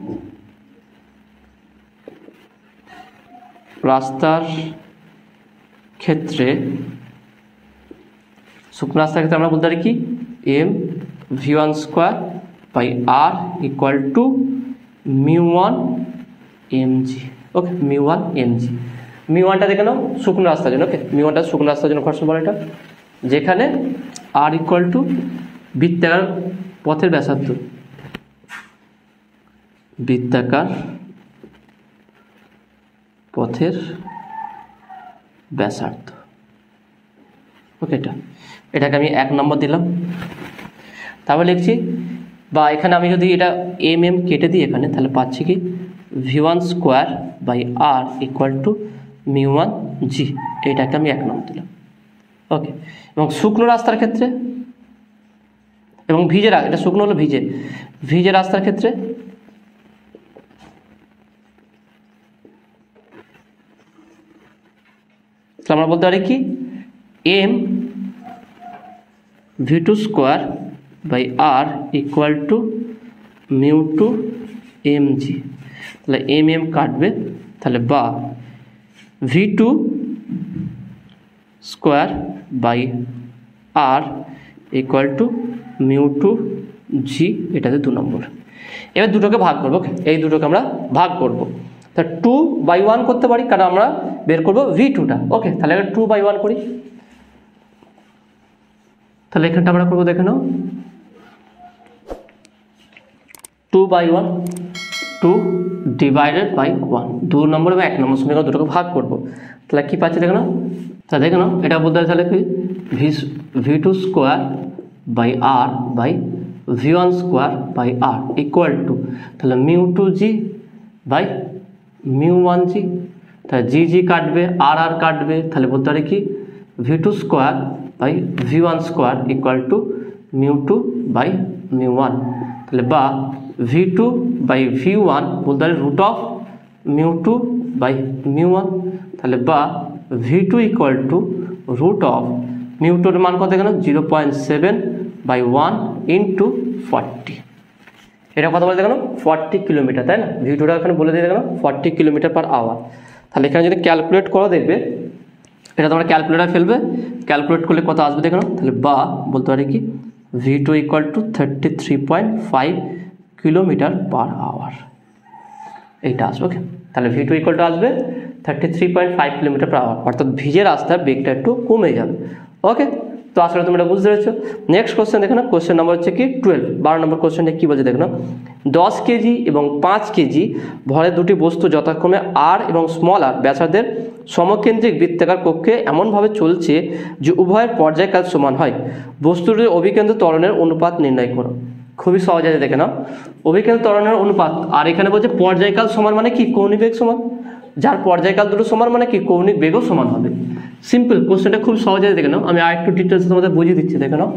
রাস্তার ক্ষেত্রে আমরা বলতে পারি কি mv²/r = μ1mg। ওকে, μ1mg, μ1টা দেখে নাও শুকনো রাস্তার জন্য। ওকে, μ1টা শুকনো রাস্তার জন্য ঘর্ষণ বল, এটা যেখানে r = বৃত্তাকার পথের ব্যাসার্ধ, বৃত্তাকার পথের ব্যাসার্ধ। ওকে, এটাকে আমি 1 নম্বর দিলাম। তারপর লিখছি, বা এখানে আমি যদি এটা mm কেটে দিই এখানে, তাহলে পাচ্ছি কি v1²/r = μ1g, এটাকে আমি 1 নম্বর দিলাম। ওকে, এবং শুকনো রাস্তার ক্ষেত্রে এবং এটা শুকনো হলো ভিজে রাস্তার ক্ষেত্রে আমরা বলতে পারি কি mv²/r = μ2mg। তাহলে mm কাটবে, তাহলে বা v2²/r = μ2g, এটাতে 2 নম্বর। এবার দুটোকে ভাগ করবো। এই দুটোকে আমরা ভাগ করব, তা 2/1 করতে পারি, কারণ আমরা বের করবো v2টা। ওকে, তাহলে 2/1 করি। তাহলে এখানটা আমরা করবো, দেখে নাও 2/1, 2 / 1, 2 নম্বর এবং 1 নম্বর সমীকরণ দুটোকে ভাগ করবো। তাহলে কি পাচ্ছি দেখে নাও, তাহলে দেখে নাও এটা বলতে তাহলে কি v2²/r v1²/r = তাহলে μ2g/μ1g, তাহলে জি কাটবে, আর কাটবে, তাহলে বলতে পারি কি v2²/v1² = μ2/μ1। তাহলে বা v2/v1 বলতে পারি √μ2/μ1। তাহলে বা v2 = √μ2 মান কত দেখেন 0.7/1 × 40। এটা কথা বলতে দেখেন 40 কিলোমিটার, তাই না? v2টা এখানে বলে দিয়ে দেখেন 40 km/h। তাহলে এখানে যদি ক্যালকুলেট করো দেখবে, এটা তোমরা ক্যালকুলেটার ফেলবে, ক্যালকুলেট করলে কত আসবে দেখো। তাহলে বা বলতে পারি কি v2 = 33.5 km/h, এইটা আসবে। ওকে, তাহলে v2 আসবে 33.5 km/h, অর্থাৎ ভিজে রাস্তার বেগটা একটু কমে যাবে। ওকে, তো আসলে তোমরা বুঝতে পেরেছো। নেক্সট কোশ্চেন দেখো না, কোশ্চেন নম্বর হচ্ছে কি 12 নম্বর কোশ্চেনটা কি বলছে দেখো না, 10 কেজি এবং 5 কেজি ভরের দুটি বস্তু যথাক্রমে r এবং r ব্যাসার্ধের সমকেন্দ্রিক বৃত্তাকার কক্ষে এমনভাবে চলছে যে উভয়ের পর্যায়কাল সমান হয়। বস্তুটির অভিকেন্দ্র ত্বরণের অনুপাত নির্ণয় করো। খুবই সহজ আছে, দেখে নাও অভিকেন্দ্র ত্বরণের অনুপাত, আর এখানে বলছে পর্যায়কাল সমান মানে কি কৌণিক বেগ সমান, যার পর্যায়কাল দুটো সমান মানে কি কৌণিক বেগও সমান হবে। সিম্পল কোশ্চেনটা খুব সহজে দেখে নাও, আমি আর একটু ডিটেলস তোমাদের বুঝিয়ে দিচ্ছি, দেখে নাও।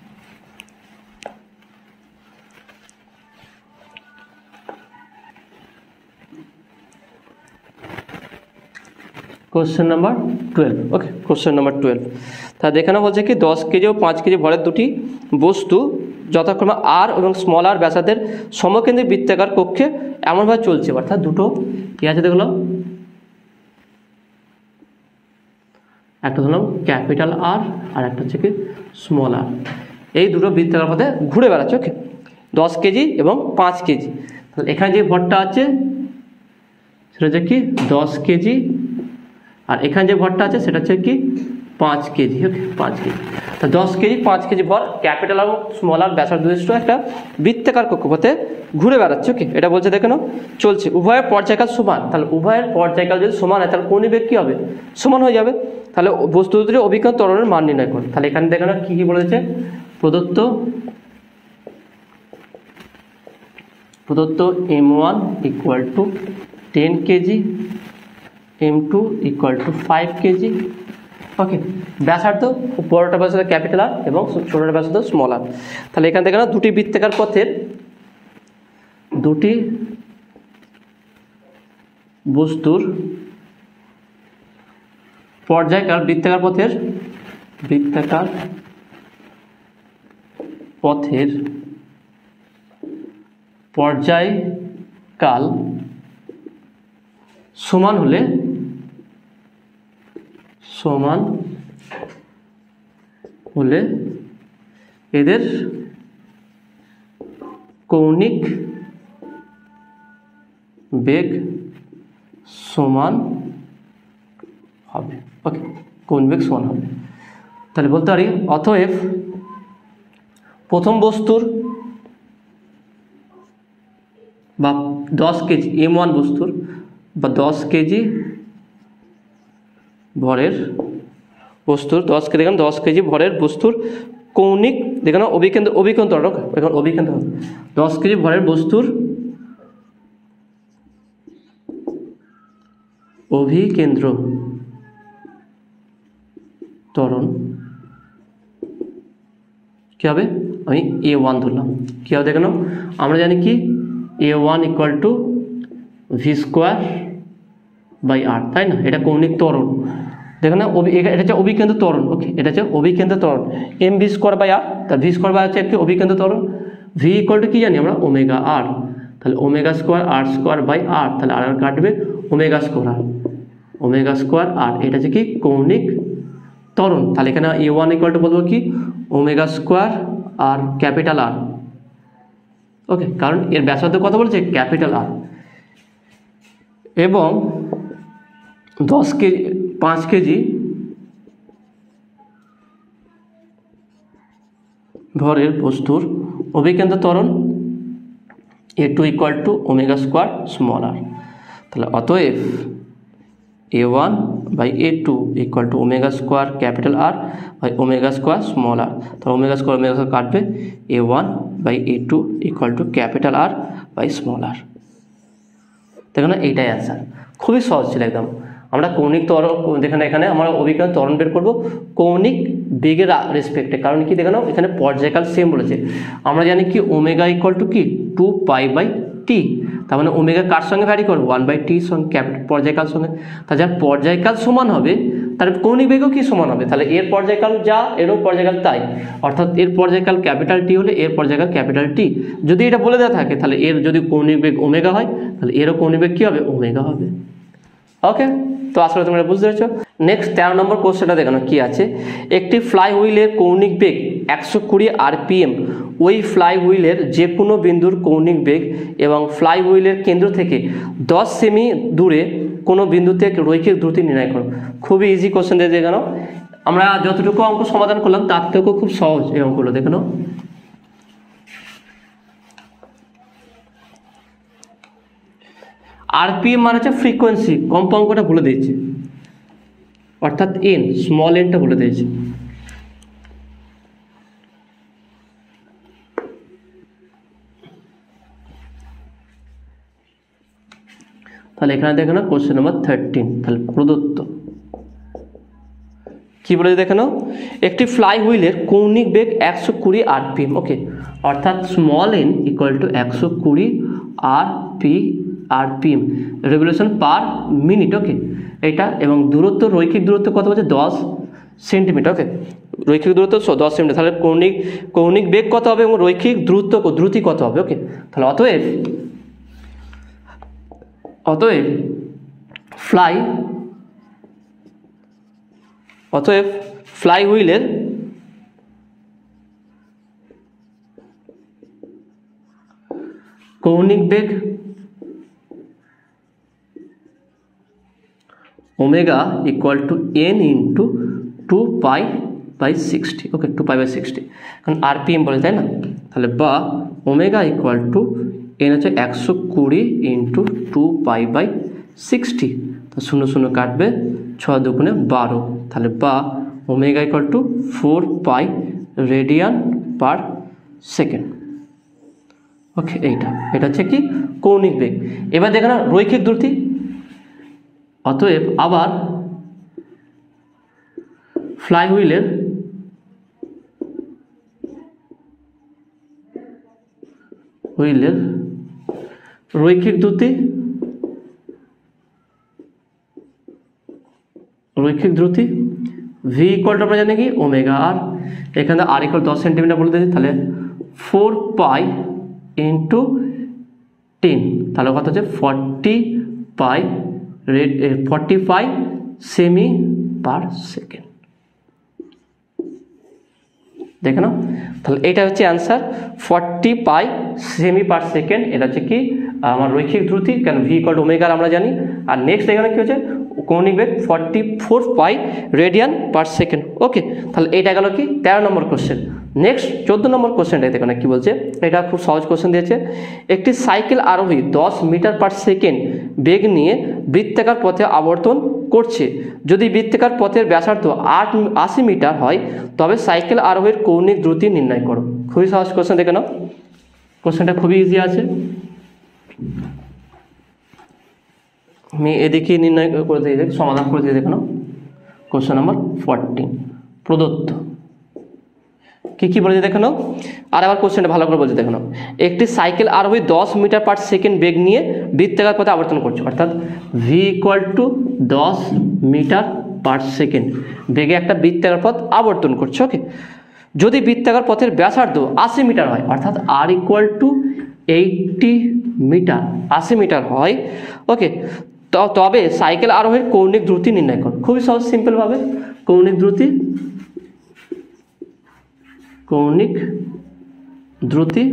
Question number 12, okay, question number 12। তা দেখানো বলছে কি 10 কেজি ও 5 কেজি ভরের দুটি বস্তু যথাক্রমে আর এবং স্মল আর ব্যাসার্ধের সমকেন্দ্রিক বৃত্তাকার কক্ষে এমনভাবে চলছে, অর্থাৎ দুটো কি আছে দেখলাম, একটা ধরলাম ক্যাপিটাল আর, আর একটা হচ্ছে কি স্মল আর, এই দুটো বৃত্তাকার পথে ঘুরে বেড়াচ্ছে। ওকে, 10 কেজি এবং 5 কেজি। তাহলে এখানে যে ভরটা আছে সেটা হচ্ছে কি 10 কেজি, আর এখানে যে ভরটা আছে সেটা হচ্ছে কি 5 কেজি। ওকে, 5 কেজি। তা 10 কেজি 5 কেজি ভর ক্যাপিটাল এবং স্মল আর ব্যাসার্ধ বিশিষ্ট একটা বৃত্তাকার কক্ষপথে ঘুরে বেড়াচ্ছে। ওকে, এটা বলছে দেখে নাও, চলছে উভয়ের পর্যায়কাল সমান। তাহলে উভয়ের পর্যায়কাল যদি সমান হয় তাহলে কোন বেগ কী হবে, সমান হয়ে যাবে। তাহলে বস্তু দুটির অভিক্ষেপ ত্বরণের মান নির্ণয় করো। তাহলে এখানে দেখে নাও কী কী বলেছে, প্রদত্ত m1 = 10 কেজি, m2 = 5 কেজি। ওকে, ব্যাসার্ধ বড়টা ব্যাসার্ধ ক্যাপিটাল আর এবং ছোটটা ব্যাসার্ধ স্মল আর। তাহলে এখান থেকে না দুটি বৃত্তাকার পথের দুটি বস্তুর পর্যায়কাল বৃত্তাকার পথের পর্যায়কাল সমান হলে এদের কৌণিক বেগ সমান হবে। ওকে, কৌণিক বেগ সমান হবে। তাহলে বলতে পারি অতএব প্রথম বস্তুর বা 10 কেজি m1 বস্তুর বা 10 কেজি ভরের বস্তুর 10 কেজি ভরের বস্তুর কৌণিক দেখেন অভিকেন্দ্র 10 কেজি ভরের বস্তুর অভিকেন্দ্র ত্বরণ কী হবে, আমি a1 ধরলাম। কী হবে দেখে নাও, আমরা জানি কি a1 = v²/r, তাই না? এটা কৌণিক ত্বরণ, দেখো না, এটা হচ্ছে অভিকেন্দ্র ত্বরণ। ওকে, এটা হচ্ছে অভিকেন্দ্র ত্বরণ mv²/r। তার v² হচ্ছে একটি অভিকেন্দ্র ত্বরণ। v = কি জানি আমরা, ω/r। তাহলে ω²r²/r, তাহলে আর কাটবে ω²r, এটা হচ্ছে কি কৌণিক ত্বরণ। তাহলে এখানে a1 = বলবো কি ω²r ক্যাপিটাল আর। ওকে, কারণ এর ব্যাসার্ধ কত বলছে, ক্যাপিটাল আর। এবং 5 কেজি ভরের বস্তুর অভিকেন্দ্র ত্বরণ a2 = ω²r। তাহলে অতএব a1/a2 = ω² capital R by ω² r। তাহলে ω² কাটবে, a1/a2 = capital R by small R. দেখো না, এইটাই অ্যান্সার। খুবই সহজ ছিল একদম। আমরা কৌণিক ত্বরণ এখানে আমরা অভিকেন্দ্র ত্বরণ বের করবো কৌণিক বেগের রেসপেক্টে। কারণ কি দেখে নাও, এখানে পর্যায়কাল সেম বলেছে। আমরা জানি কি ω = কি 2π/t, তার মানে ওমেগা কার সঙ্গে ভ্যারি করবে, 1/t সঙ্গে, পর্যায়কাল সঙ্গে। তা যার পর্যায়কাল সমান হবে তার কৌণিক বেগও কি সমান হবে। তাহলে এর পর্যায়কাল যা, এরও পর্যায়কাল তাই, অর্থাৎ এর পর্যায়কাল ক্যাপিটাল টি হলে এর পর্যায়কাল ক্যাপিটাল টি। যদি এটা বলে দেওয়া থাকে তাহলে এর যদি কৌণিক বেগ ওমেগা হয় তাহলে এরও কৌণিক বেগ কী হবে, ওমেগা হবে। ওকে, তো আসলে তোমরা বুঝতে পেরেছো। নেক্সট 13 নম্বর কোশ্চেনটা দেখানো কি আছে, একটি ফ্লাই হুইলের কৌণিক বেগ 120 rpm, ওই ফ্লাই হুইলের যে কোনো বিন্দুর কৌণিক বেগ এবং ফ্লাই হুইলের কেন্দ্র থেকে 10 সেমি দূরে কোনো বিন্দুতে রৈখিক দ্রুতি নির্ণয় করো। খুবই ইজি কোশ্চেন দিয়ে দেখানো। আমরা যতটুকু অঙ্ক সমাধান করলাম তার থেকেও খুব সহজ এই অঙ্কগুলো দেখানো। আরপিএম মানে হচ্ছে ফ্রিকোয়েন্সি, কম্পাঙ্কটা বলে দিয়েছে, অর্থাৎ এন, স্মল এনটা বলে দিয়েছে। তাহলে এখানে দেখো না কোশ্চেন নাম্বার 13, তাহলে প্রদত্ত কি বলেছে দেখে নাও, একটি ফ্লাই হুইলের কৌণিক বেগ 120 rpm, ওকে, অর্থাৎ small n equal to 120 rpm revolution per minute, okay, এটা, এবং দূরত্ব, রৈখিক দূরত্ব কত বলছে 10 সেন্টিমিটার, ওকে, রৈখিক দূরত্ব 10 সেন্টিমিটার, তাহলে কৌণিক বেগ কত হবে এবং রৈখিক দ্রুতি কত হবে, ওকে, তাহলে অতএব ফ্লাই হুইলের কৌণিক বেগ omega equal to n into 2π/60, okay, 2π/60, কারণ rpm বলে, তাই না, তাহলে বা ওমেগা ইকুয়াল টু n হচ্ছে 120 ইন্টু 2π/60, তো 0 0 কাটবে, 6 2 12, তাহলে বা omega equal to 4π radian per second, okay, এটা হচ্ছে কি কৌণিক বেগ। এবার দেখে না রৈখিক দ্রুতি, অতএব আবার ফ্লাই হুইলের রৈখিক দ্রুতি ভি ইকুয়াল টু আমরা জানি কি ওমেগা আর, এখানে আর ইকুয়াল 10 সেন্টিমিটার বলে দিয়েছি, তাহলে 4π ইন্টু 10, তাহলে কত হচ্ছে 45 সেমি পার সেকেন্ড, দেখে নাও, তাহলে এটা হচ্ছে অ্যান্সার 45 সেমি পার সেকেন্ড, এটা হচ্ছে কি আমার রৈখিক দ্রুতি, কেন ভি ইকুয়াল টু ওমেগা আমরা জানি। আর নেক্সট এখানে কি হচ্ছে কৌণিক বেগ 44π রেডিয়ান পার সেকেন্ড, ওকে, তাহলে এটা গেল কি 13 নম্বর কোশ্চেন। নেক্সট 14 নম্বর কোশ্চেনটা দেখো না কি বলছে, এটা খুব সহজ কোশ্চেন দিয়েছে। একটি সাইকেল আরোহী 10 মিটার পার সেকেন্ড বেগ নিয়ে বৃত্তাকার পথে আবর্তন করছে, যদি বৃত্তাকার পথের ব্যাসার্ধ 80 মিটার হয় তবে সাইকেল আরোহীর কৌণিক দ্রুতি নির্ণয় করো। খুবই সহজ কোশ্চেন, দেখে নাও, কোশ্চেনটা খুবই ইজি আছে, আমি এদিকে নির্ণয় করে দিয়ে সমাধান করে দিয়ে, দেখে নাও, কোশ্চেন নাম্বার 14 প্রদত্ত কি বলেছে দেখে নাও, আর আবার কোশ্চেনটা ভালো করে বলছে, দেখে নাও, একটি সাইকেল আরোহী 10 মিটার পার সেকেন্ড বেগ নিয়ে বৃত্তাকার পথে আবর্তন করছে, অর্থাৎ V equal to 10 metre per second বেগে একটা বৃত্তাকার পথ আবর্তন করছে, ওকে, যদি বৃত্তাকার পথের ব্যাসার্ধ 80 মিটার হয়, অর্থাৎ R equal to 80 metre 80 metre হয়, ওকে, তবে সাইকেল আরোহীর কৌণিক দ্রুতি নির্ণয় করো। খুবই সহজ, সিম্পল ভাবে কৌণিক দ্রুতি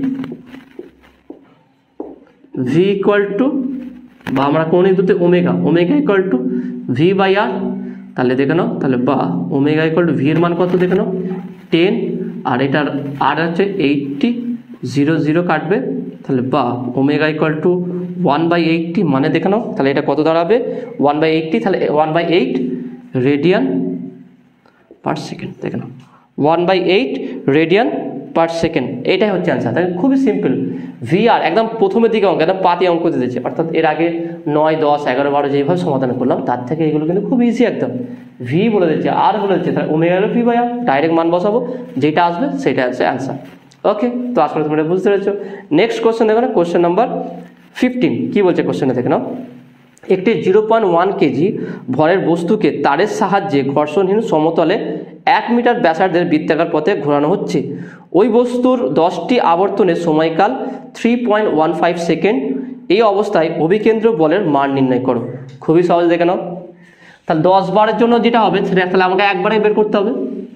ভি ইকুয়াল টু, বা আমরা কৌণিক দ্রুতি omega equal to V by R, তাহলে দেখে নাও, তাহলে বা ওমেগা ইকুয়াল টু ভি এর মান কত দেখে নাও 10, আর এটার আর হচ্ছে 80, 0 0 কাটবে, তাহলে বা ওমেগা ইকুয়াল টু 1/80, মানে দেখে নাও, তাহলে এটা কত দাঁড়াবে 1/80, তাহলে 1/8 রেডিয়ান পার সেকেন্ড, দেখে নাও 1/8 রেডিয়ান পার সেকেন্ড, এটাই হচ্ছে অ্যান্সার। তাহলে খুবই সিম্পল, ভি আর একদম প্রথমের দিকে অঙ্ক, একদম পাতি অঙ্ক দিয়েছে, অর্থাৎ এর আগে 9 10 11 12 যেভাবে সমাধান করলাম তার থেকে এগুলো কিন্তু খুব ইজি, একদম ভি বলে দিচ্ছে, আর বলে দিচ্ছে, তাহলে omega V by R, direct মান বসাবো, যেটা আসবে সেটা হচ্ছে অ্যান্সার, ওকে। তো আসলে তোমরা বুঝতে পেরেছো। নেক্সট কোশ্চেন দেখো না, কোশ্চেন নাম্বার 15 কি বলছে কোশ্চেনটা দেখে নাও, একটি 0.1 কেজি ভরের বস্তুকে তারের সাহায্যে ঘর্ষণহীন সমতলে 1 মিটার ব্যাসার্ধের বৃত্তাকার পথে ঘোরানো হচ্ছে, ওই বস্তুর 10টি আবর্তনের সময়কাল 3.15 সেকেন্ড, এই অবস্থায় অভিকেন্দ্র বলের মান নির্ণয় করো। খুবই সহজ, দেখে নাও, তাহলে 10 বারের জন্য যেটা হবে সেটা তাহলে আমাকে একবারে বের করতে হবে,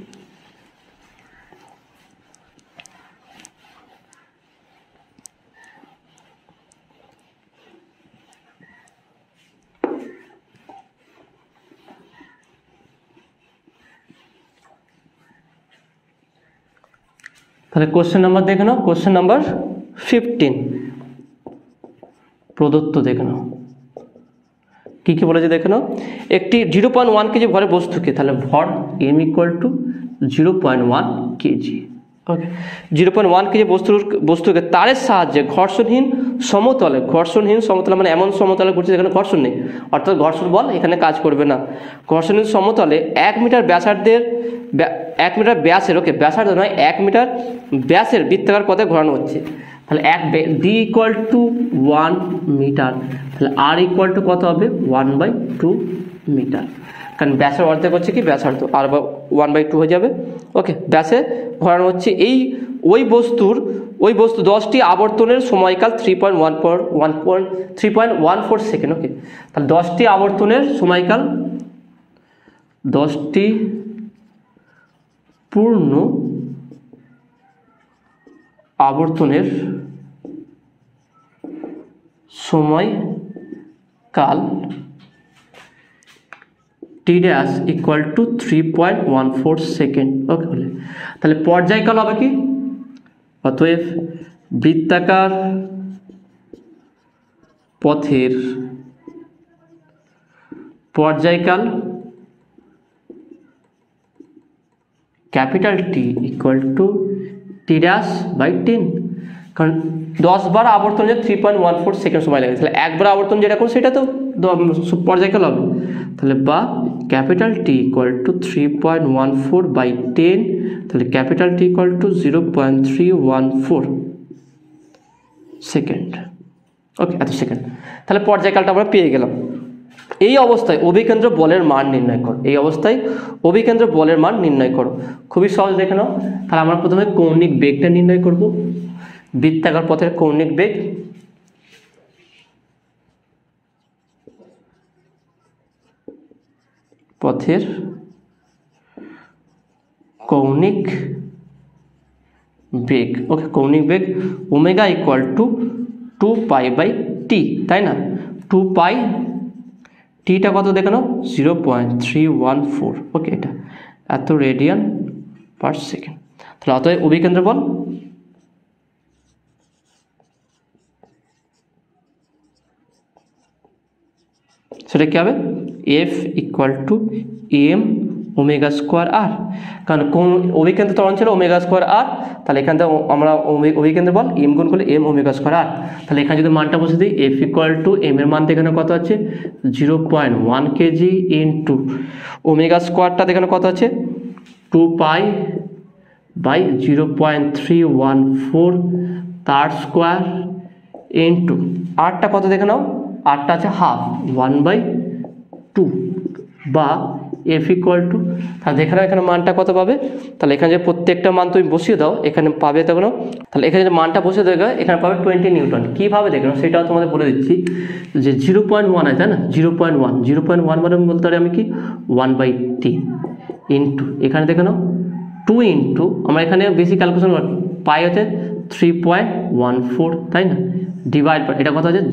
তাহলে কোশ্চেন নাম্বার দেখে নাও, কোশ্চেন নাম্বার 15 প্রদত্ত, দেখে নাও কি বলেছে দেখে নাও, একটি 0.1 কেজি ভরের বস্তুকে, তাহলে ভর M equal to 0.1 K G, okay, 0.1 K G বস্তুকে তারের সাহায্যে ঘর্ষণহীন সমতলে, ঘর্ষণহীন সমতলে মানে এমন সমতলে ঘুরছে যেখানে ঘর্ষণ নেই, অর্থাৎ ঘর্ষণ বল এখানে কাজ করবে না। ঘর্ষণহীন সমতলে 1 মিটার ব্যাসার্ধের 1 মিটার ব্যাসের, ওকে ব্যাসার্ধ নয় 1 মিটার ব্যাসের বৃত্তাকার পথে ঘোরানো হচ্ছে। তাহলে ডি ইকুয়াল টু 1 মিটার, তাহলে আর ইকুয়াল টু কত হবে 1/2 মিটার, কারণ ব্যাসের অর্ধেক হচ্ছে কি ব্যাসার্ধ, আর 1/2 হয়ে যাবে। ওকে, ব্যাসে ঘোরানো হচ্ছে এই ওই বস্তু 10টি আবর্তনের সময়কাল 3.14 সেকেন্ড। ওকে, তাহলে 10টি আবর্তনের সময়কাল, 10টি পূর্ণ আবর্তনের সময়কাল T dash equal to 3.14 second. Okay, বলে তাহলে পর্যায়কাল হবে কি, অতএব বৃত্তাকার পথের পর্যায়কাল capital T equal to T dash by 10, কারণ 10 বার আবর্তন যে 3.14 সেকেন্ড সময় লাগে, তাহলে একবার আবর্তন যেটা করো সেটা তো পর্যায়কাল হবে। তাহলে বা ক্যাপিটাল টি ইকুয়াল টু 3.14/10, তাহলে capital T equal to 0.314 second. Okay, এত সেকেন্ড, তাহলে পর্যায়কালটা আমরা পেয়ে গেলাম। এই অবস্থায় অভিকেন্দ্র বলের মান নির্ণয় করো, এই অবস্থায় অভিকেন্দ্র বলের মান নির্ণয় করো। খুবই সহজ, দেখে নাও। তাহলে আমরা প্রথমে কৌণিক বেগটা নির্ণয় করব, বৃত্তাকার পথের কৌণিক বেগ। পথের কৌণিক বেগ, ওকে কৌণিক বেগ ওমেগা ইকুয়াল টু 2π/t, তাই না? 2π, টিটা কত দেখে নাও 0.314। ওকে, এটা এত রেডিয়ান পার সেকেন্ড। তাহলে অতএব অভিকেন্দ্র বল সেটা কি হবে, F equal to M omega square R, কারণ কোন অভিকেন্দ্র ত্বরণ ছিল ওমেগা স্কোয়ার আর, তাহলে এখান থেকে আমরা অভিকেন্দ্র বল এম গুণ করলে এম ওমেগা স্কোয়ার আর। তাহলে এখানে যদি মানটা বসে দিই, F ইকুয়াল টু এম এর মান এখানে কত আছে 0.1 কেজি ইন্টু ওমেগা স্কোয়ারটা এখানে কত আছে 2π/0.314 তার স্কোয়ার ইন্টু আরটা কত দেখে নাও, আরটা আছে হাফ 1/2 বা F ইকুয়াল টু, তাহলে দেখে নাও এখানে মানটা কত পাবে। তাহলে এখানে যে প্রত্যেকটা মান তুমি বসিয়ে দাও এখানে পাবে, দেখো না, তাহলে এখানে যে মানটা বসিয়ে দেবে এখানে পাবে 20 নিউটন। কীভাবে দেখো সেটাও তোমাদের বলে দিচ্ছি, যে 0.1 আছে, তাই না, 0.1 মানে বলতে পারি আমি কি 1/10 ইন্টু এখানে দেখে নাও 2 ইন্টু, আমরা এখানে বেশি ক্যালকুলেশন পাই হচ্ছে 3.14, তাই না, ডিভাইড এটা কত আছে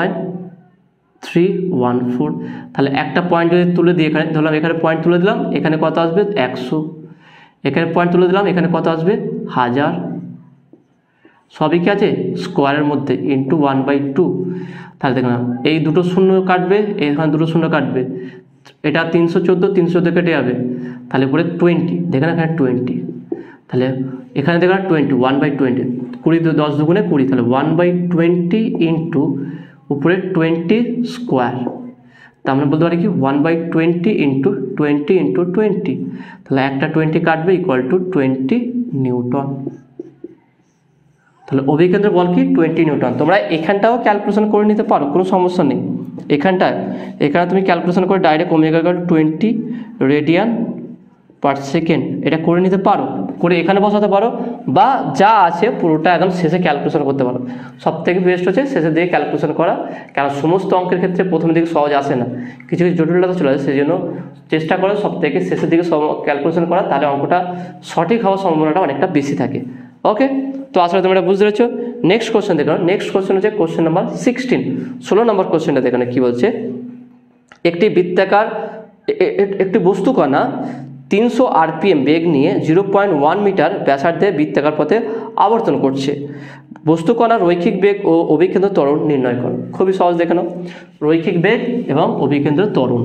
0.314। তাহলে একটা পয়েন্ট যদি তুলে দিই, এখানে ধরলাম এখানে পয়েন্ট তুলে দিলাম, এখানে কত আসবে 100, এখানে পয়েন্ট তুলে দিলাম এখানে কত আসবে 1000, সবই কি আছে স্কোয়ারের মধ্যে ইন্টু 1/2। তাহলে দেখলাম এই দুটো শূন্য কাটবে, এখানে দুটো শূন্য কাটবে, এটা 314 কেটে যাবে, তাহলে পরে 20, দেখেন এখানে 20, তাহলে এখানে দেখেন 20 1/20, 20 10 দুগুণে 20, তাহলে 1/20 ইন্টু উপরে 20 স্কোয়ার, তা আমরা বলতে পারি কি 1/20 ইন্টু 20 ইন্টু 20, তাহলে একটা 20 কাটবে ইকুয়াল টু 20 নিউটন। তাহলে অভিকেন্দ্র বল কি 20 নিউটন। তোমরা এখানটাও ক্যালকুলেশন করে নিতে পারো, কোনো সমস্যা নেই। এখানে তুমি ক্যালকুলেশন করে direct omega equal to 20 radian per second এটা করে নিতে পারো, করে এখানে বসাতে পারো, বা যা আছে পুরোটা একদম শেষে ক্যালকুলেশন করতে পারো। সব থেকে বেস্ট হচ্ছে শেষের দিকে ক্যালকুলেশন করা, কারণ সমস্ত অঙ্কের ক্ষেত্রে প্রথমের দিকে সহজ আসে না, কিছু কিছু জটিলতা চলে আসে, সেই জন্য চেষ্টা করো সব থেকে শেষের দিকে ক্যালকুলেশন করা, তাহলে অঙ্কটা সঠিক হওয়ার সম্ভাবনাটা অনেকটা বেশি থাকে। ওকে, তো আসলে তোমরা বুঝতে পেরেছো। নেক্সট কোশ্চেন দেখো, নেক্সট কোশ্চেন হচ্ছে কোশ্চেন নাম্বার 16, 16 নম্বর কোশ্চেনটা দেখো কি বলছে। একটি বৃত্তাকার একটি বস্তুকণা 300 RPM বেগ নিয়ে 0.1 মিটার ব্যাসার্ধে বৃত্তাকার পথে আবর্তন করছে। বস্তুকণার রৈখিক বেগ ও অভিকেন্দ্র ত্বরণ নির্ণয় করো। খুবই সহজ, দেখে নাও রৈখিক বেগ এবং অভিকেন্দ্র ত্বরণ।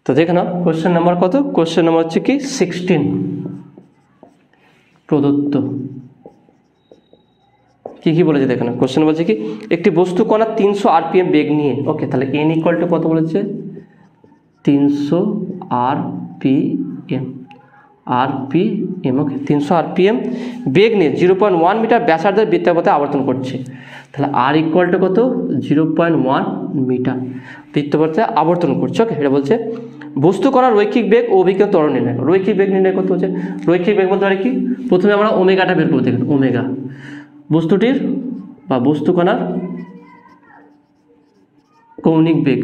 তো দেখে নাও কোশ্চেন নাম্বার কত, কোশ্চেন নাম্বার হচ্ছে কি 16। প্রদত্ত কি বলেছে দেখে নাও, কোশ্চেন বলছে কি একটি বস্তু কণা 300 RPM বেগ নিয়ে, ওকে তাহলে n ইকুয়াল টু কত বলেছে 300 RPM, ওকে 300 RPM বেগ নিয়ে 0.1 মিটার ব্যাসার্ধের বৃত্তপথে আবর্তন করছে। তাহলে r ইকুয়াল টু কত 0.1 মিটার বৃত্তপথে আবর্তন করছে। ওকে এটা বলছে বস্তু কণার রৈখিক বেগ ও অভিকর্ণ ত্বরণ নির্ণয় করো। রৈখিক বেগ নির্ণয় করতে হচ্ছে, রৈখিক বেগ বলতে পারে কি, প্রথমে আমরা ওমেগাটা বের করবো। দেখুন ওমেগা বস্তুটির বা বস্তু কণার কৌণিক বেগ,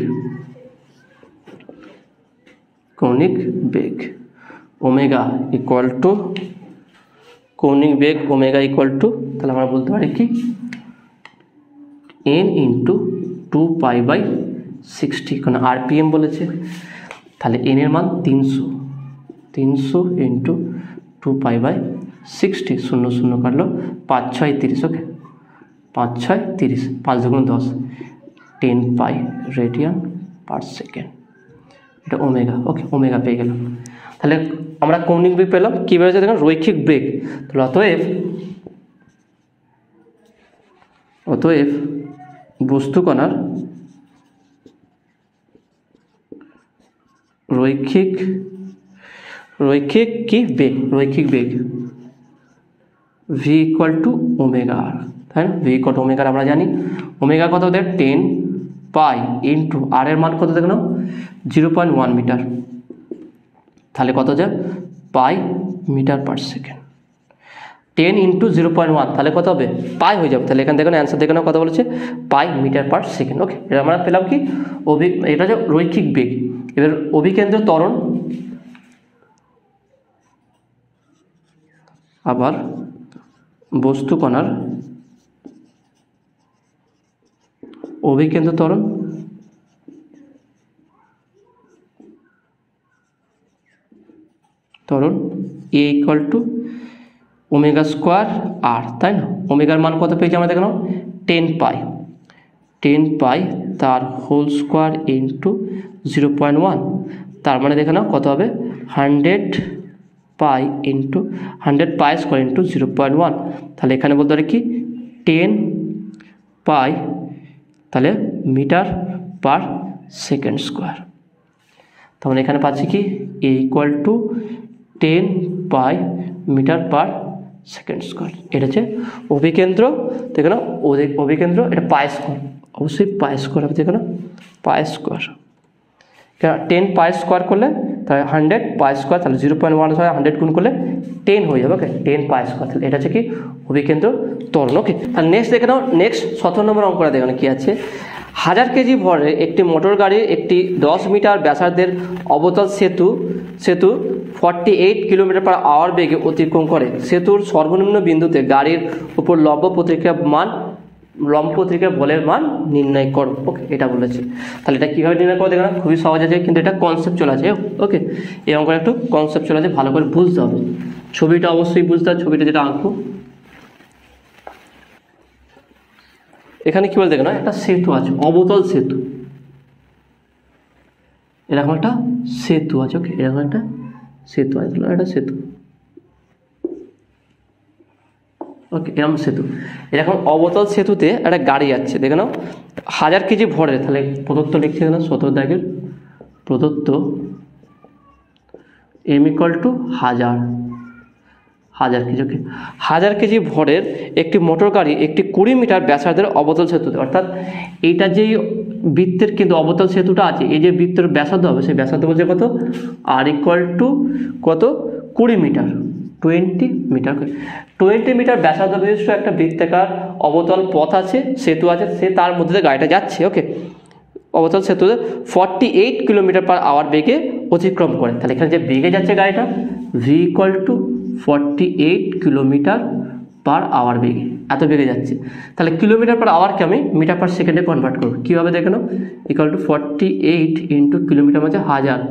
ওমেগা ইকুয়াল টু কৌণিক বেগ ওমেগা ইকুয়াল টু, তাহলে আমরা বলতে পারি কি n ইন্টু 2π/60, কারণ RPM বলেছে। তাহলে n এর মান 300 ইন্টু 2π/60, 0 0 কাটলো 5 6 30, okay 5 6 30, 5 2 10, 10 pi radian per second, এটা ওমেগা। ওকে ওমেগা পেয়ে গেলাম। তাহলে আমরা কৌণিক বেগ পেলাম, কী বেরোচ্ছে দেখুন রৈখিক বেগ। তাহলে অতএব বস্তু কণার রৈখিক বেগ v equal to omega r, তাই না? v ইকুয়াল টু ওমেগা আমরা জানি, ওমেগা কত দেখ 10 পাই ইন্টু r এর মান কত দেখো 0.1 মিটার, তাহলে কত যায় pi metre per second. 10 into 0.1 তাহলে কত হবে পাই হয়ে যাবে। তাহলে এখানে দেখুন অ্যান্সার দেখে নাও কত বলেছে পাই মিটার পার সেকেন্ড। ওকে এটা আমরা পেলাম কি এটা হচ্ছে রৈখিক বেগ। এবার অভিকেন্দ্র ত্বরণ, আবার বস্তু কণার অভিকেন্দ্র ত্বরণ a equal to omega square r, তাই না? ওমেগার মান কত পেয়েছি আমরা দেখো 10 পাই তার হোল স্কোয়ার ইন্টু 0.1, তার মানে দেখে নাও কত হবে 100 পাই স্কোয়ার ইন্টু 0.1, তাহলে এখানে বলতে পারি কি 10 পাই তাহলে মিটার পার সেকেন্ড স্কোয়ার। তাহলে এখানে পাচ্ছি কি a equal to 10 pi metre per second square. এটা হচ্ছে অভিকেন্দ্র, দেখো না অভিকেন্দ্র, এটা পাই স্কোয়ার, অবশ্যই পাই স্কোয়ার হবে, দেখো না পাই স্কোয়ার, 10 পাই স্কোয়ার করলে তাহলে 100 পাই স্কোয়ার, তাহলে 0.1 100 গুণ করলে 10 হয়ে যাবে। ওকে 10 পাই স্কোয়ার, তাহলে এটা হচ্ছে কি অভিকেন্দ্র ত্বরণ। ওকে তাহলে নেক্সট দেখে নাও, নেক্সট 17 নম্বর অঙ্কটা দেখো কি আছে। 1000 কেজি ভরে একটি মোটর গাড়ির একটি 10 মিটার ব্যাসার্ধের অবতল সেতু 48 কিলোমিটার পার আওয়ার বেগে অতিক্রম করে। সেতুর সর্বনিম্ন বিন্দুতে গাড়ির উপর লম্ব প্রতিক্রিয়া বলের মান নির্ণয় করো। ওকে এটা বলেছে, তাহলে এটা কীভাবে নির্ণয় করো দেখো না, খুবই সহজ আছে, কিন্তু এটা কনসেপ্ট চলে আছে। ওকে এই অঙ্কটা একটু কনসেপ্ট চলে আছে, ভালো করে বুঝতে হবে, ছবিটা অবশ্যই বুঝতে হবে, ছবিটা যেটা আঁকবো এখানে কি বলে দেখো না, একটা সেতু আছে, অবতল সেতু, এরকম একটা সেতু আছে। ওকে এরকম একটা সেতু আছে, একটা সেতু, ওকে এরকম সেতু, এরকম অবতল সেতুতে একটা গাড়ি যাচ্ছে, দেখে নাও 1000 কেজি ভরে, তাহলে প্রদত্ত লিখছে না 17 দাগের প্রদত্ত m equal to 1000 K G. Okay 1000 K G ভরের একটি মোটর গাড়ি একটি 20 মিটার ব্যাসার্ধের অবতল সেতুতে, অর্থাৎ এইটা যেই বৃত্তের কিন্তু অবতল সেতুটা আছে, এই যে বৃত্তের ব্যাসার্ধ হবে, সেই ব্যাসার্ধ বলছে কত r ইকুয়াল টু কত 20 মিটার, 20 মিটার, 20 মিটার ব্যাসার্ধ বিশিষ্ট একটা বৃত্তাকার অবতল পথ আছে, সেতু আছে, সে তার মধ্যে দিয়ে গাড়িটা যাচ্ছে। ওকে অবতল সেতুতে 48 কিলোমিটার পার আওয়ার বেগে অতিক্রম করে। তাহলে এখানে যে বেগে যাচ্ছে গাড়িটা v equal to 48 kilometre per hour বেগে, এত বেগে যাচ্ছে। তাহলে কিলোমিটার পার আওয়ারকে আমি মিটার পার সেকেন্ডে কনভার্ট করবো, কীভাবে দেখে নাও, ইকুয়াল টু 48 ইন্টু কিলোমিটার মানে 1000,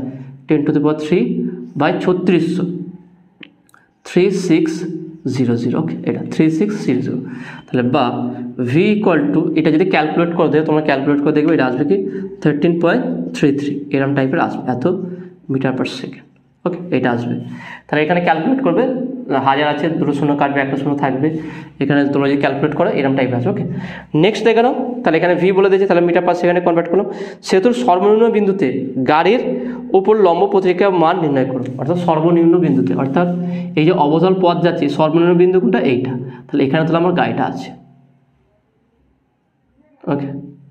10⁻³ / 3600। ওকে এটা 3600, তাহলে বা v ইকুয়াল টু, এটা যদি ক্যালকুলেট করে দেবে, তোমরা ক্যালকুলেট করে দেখবে, এটা আসবে কি 13.33, এরকম টাইপের আসবে, এত মিটার পার সেকেন্ড। ওকে, এটা আসবে। তাহলে এখানে ক্যালকুলেট করবে, 1000 আছে, 2 শূন্য কাটবে, 1 শূন্য থাকবে, এখানে তোমরা যদি ক্যালকুলেট করো এরকম টাইপ আছে। ওকে, নেক্সট দেখে নাও। তাহলে এখানে ভি বলে দিয়েছে, তাহলে মিটার পার সেকেন্ডে কনভার্ট করলাম। সেতুর সর্বনিম্ন বিন্দুতে গাড়ির উপর লম্ব প্রতিক্রিয়া মান নির্ণয় করো, অর্থাৎ সর্বনিম্ন বিন্দুতে, অর্থাৎ এই যে অবতল পথ যাচ্ছে সর্বনিম্ন বিন্দু কোনটা, এইটা। তাহলে এখানে তাহলে আমার গাড়িটা আছে। ওকে,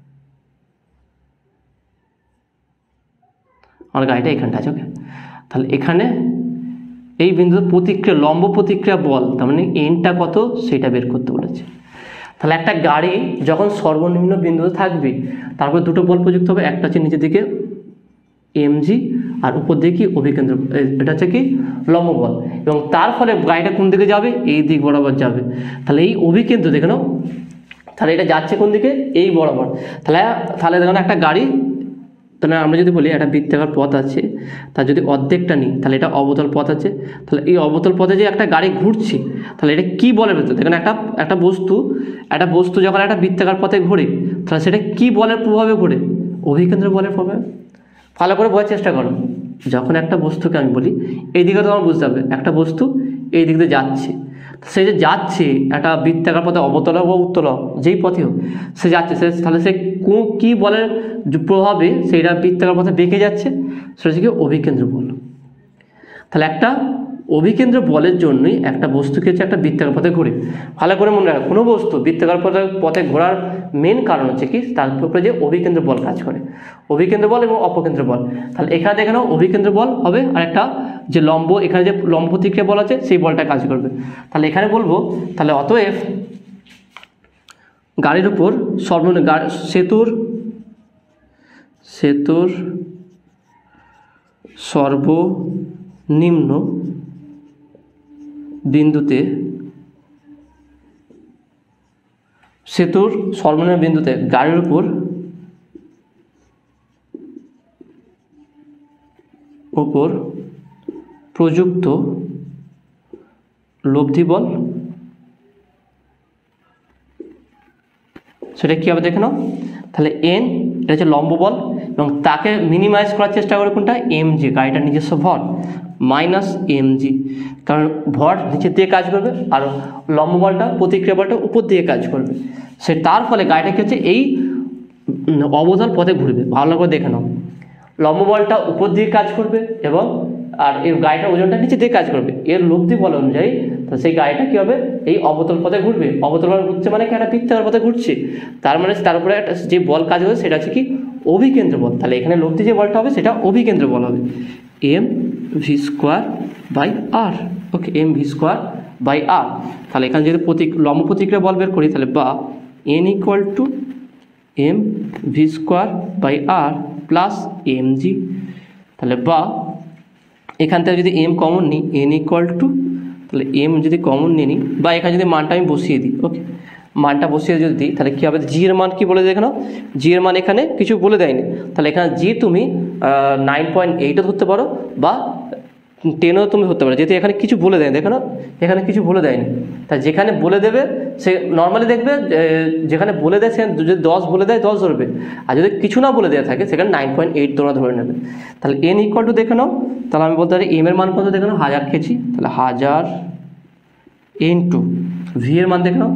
আমার গাড়িটা এখানটা আছে। ওকে, তাহলে এখানে এই বিন্দুতে প্রতিক্রিয়া, লম্ব প্রতিক্রিয়া বল, তার মানে এনটা কত সেটা বের করতে বলেছে। তাহলে একটা গাড়ি যখন সর্বনিম্ন বিন্দুতে থাকবে, তারপর দুটো বল প্রযুক্ত হবে, একটা হচ্ছে নিচের দিকে mg আর উপর দিকে কি অভিকেন্দ্র, এটা হচ্ছে কি লম্ব বল, এবং তার ফলে গাড়িটা কোন দিকে যাবে, এই দিক বরাবর যাবে। তাহলে এই অভিকেন্দ্র দেখে নাও, তাহলে এটা যাচ্ছে কোন দিকে, এই বরাবর। তাহলে দেখো একটা গাড়ি, তাহলে আমরা যদি বলি একটা বৃত্তাকার পথ আছে, তার যদি অর্ধেকটা নিই তাহলে এটা অবতল পথ আছে। তাহলে এই অবতল পথে যে একটা গাড়ি ঘুরছে, তাহলে এটা কি বলের ভেতর, দেখেন একটা বস্তু যখন একটা বৃত্তাকার পথে ঘোরে, তাহলে সেটা কি বলের প্রভাবে ঘোরে, অভিকেন্দ্র বলের প্রভাবে। ভালো করে বোঝার চেষ্টা করো, যখন একটা বস্তুকে আমি বলি এইদিকে, তোমার বুঝতে হবে একটা বস্তু এই দিক দিয়ে যাচ্ছে, সে যে যাচ্ছে একটা বৃত্তাকার পথে, অবতল হোক বা উত্তল হোক, যেই পথে হোক সে যাচ্ছে, তাহলে সে কী বলের প্রভাবে সেইটা বৃত্তাকার পথে বেঁকে যাচ্ছে, সেটা হচ্ছে কি অভিকেন্দ্র বল। তাহলে একটা অভিকেন্দ্র বলের জন্যই একটা বস্তুকে হচ্ছে একটা বৃত্তাকার পথে ঘুরে। ভালো করে মনে রাখো, কোনো বস্তু বৃত্তাকার পথে ঘোরার মেন কারণ হচ্ছে কি, তার উপরে যে অভিকেন্দ্র বল কাজ করে, অভিকেন্দ্র বল এবং অপকেন্দ্র বল। তাহলে এখানে দেখে নাও অভিকেন্দ্র বল হবে, আর একটা যে লম্ব, এখানে যে লম্ব প্রতিক্রিয়া বল আছে সেই বলটা কাজ করবে। তাহলে এখানে বলবো, তাহলে অতএব গাড়ির উপর সেতুর সর্বনিম্ন বিন্দুতে গাড়ির উপর প্রযুক্ত লব্ধি বল, সেটা কী হবে দেখে নাও। তাহলে এন এটা হচ্ছে লম্ব বল, এবং তাকে মিনিমাইজ করার চেষ্টা করে কোনটা, mg, গাড়িটার নিজস্ব ভর, মাইনাস mg, কারণ ভর নিচের দিকে কাজ করবে আর লম্ব বলটা, প্রতিক্রিয়া বলটা উপর দিকে কাজ করবে। তার ফলে গাড়িটা কি হচ্ছে, এই অবতল পথে ঘুরবে। ভালো করে দেখে নাও, লম্ব বলটা উপর দিকে কাজ করবে এবং আর এর গাড়িটার ওজনটা নিচের দিকে কাজ করবে, এর লব্ধি বল অনুযায়ী সেই গাড়িটা কী হবে, এই অবতল পথে ঘুরবে। অবতল পথে ঘুরছে মানে কি, একটা বৃত্তাকার পথে ঘুরছে, তার মানে তার উপরে একটা যে বল কাজ হবে সেটা হচ্ছে কি অভিকেন্দ্র বল। তাহলে এখানে লব্ধি যে বলটা হবে সেটা অভিকেন্দ্র বল হবে, mv²/r। ওকে, mv²/r। তাহলে এখানে যদি লম্ব প্রতিক্রিয়া বল বের করি, তাহলে বা n = mv²/r প্লাস mg। তাহলে বা এখান থেকে যদি m কমন নিই, n = তাহলে m যদি কমন নিয়ে নিই, বা এখানে যদি মানটা আমি বসিয়ে দিই, ওকে, মানটা বসিয়ে যদি দিই, তাহলে কী হবে, জি এর মান কি বলে দেখো, জি এর মান এখানে কিছু বলে দেয়নি। তাহলে এখানে জি তুমি 9.8ও ধরতে পারো বা 10ও তুমি ধরতে পারো, যেহেতু এখানে কিছু বলে দেয়, দেখো না এখানে কিছু বলে দেয়নি। তাই যেখানে বলে দেবে সে নর্মালি দেখবে, যেখানে বলে দেয় সে যদি 10 বলে দেয় 10 ধরবে, আর যদি কিছু না বলে দেওয়া থাকে সেখানে 9.8 তোমরা ধরে নেবে। তাহলে n = দেখে নাও, তাহলে আমি বলতে পারি m এর মান কত দেখে নাও, 1000 কেজি, তাহলে 1000 ইন্টু ভি এর মান দেখে নাও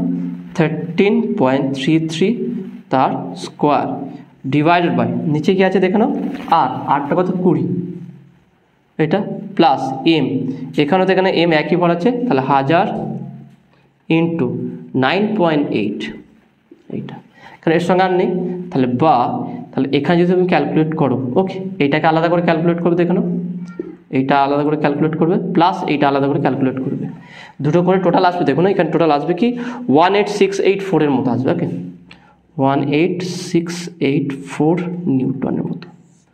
13.33 তার স্কোয়ার ডিভাইডেড বাই নিচে কি আছে দেখে নাও আরটা কত 20, এটা প্লাস এম, এখানেও তো এখানে এম একই ভর আছে, তাহলে 1000 ইন্টু 9.8, এইটা কারণ এর সঙ্গে আর নেই। তাহলে বা তাহলে এখানে যদি তুমি ক্যালকুলেট করো, ওকে, এইটাকে আলাদা করে ক্যালকুলেট করবে দেখে নাও, এইটা আলাদা করে ক্যালকুলেট করবে প্লাস এইটা আলাদা করে ক্যালকুলেট করবে, দুটো করে টোটাল আসবে দেখো না, এখানে টোটাল আসবে কি 18684 এর মতো আসবে। ওকে, 18684 নিউটনের মতো,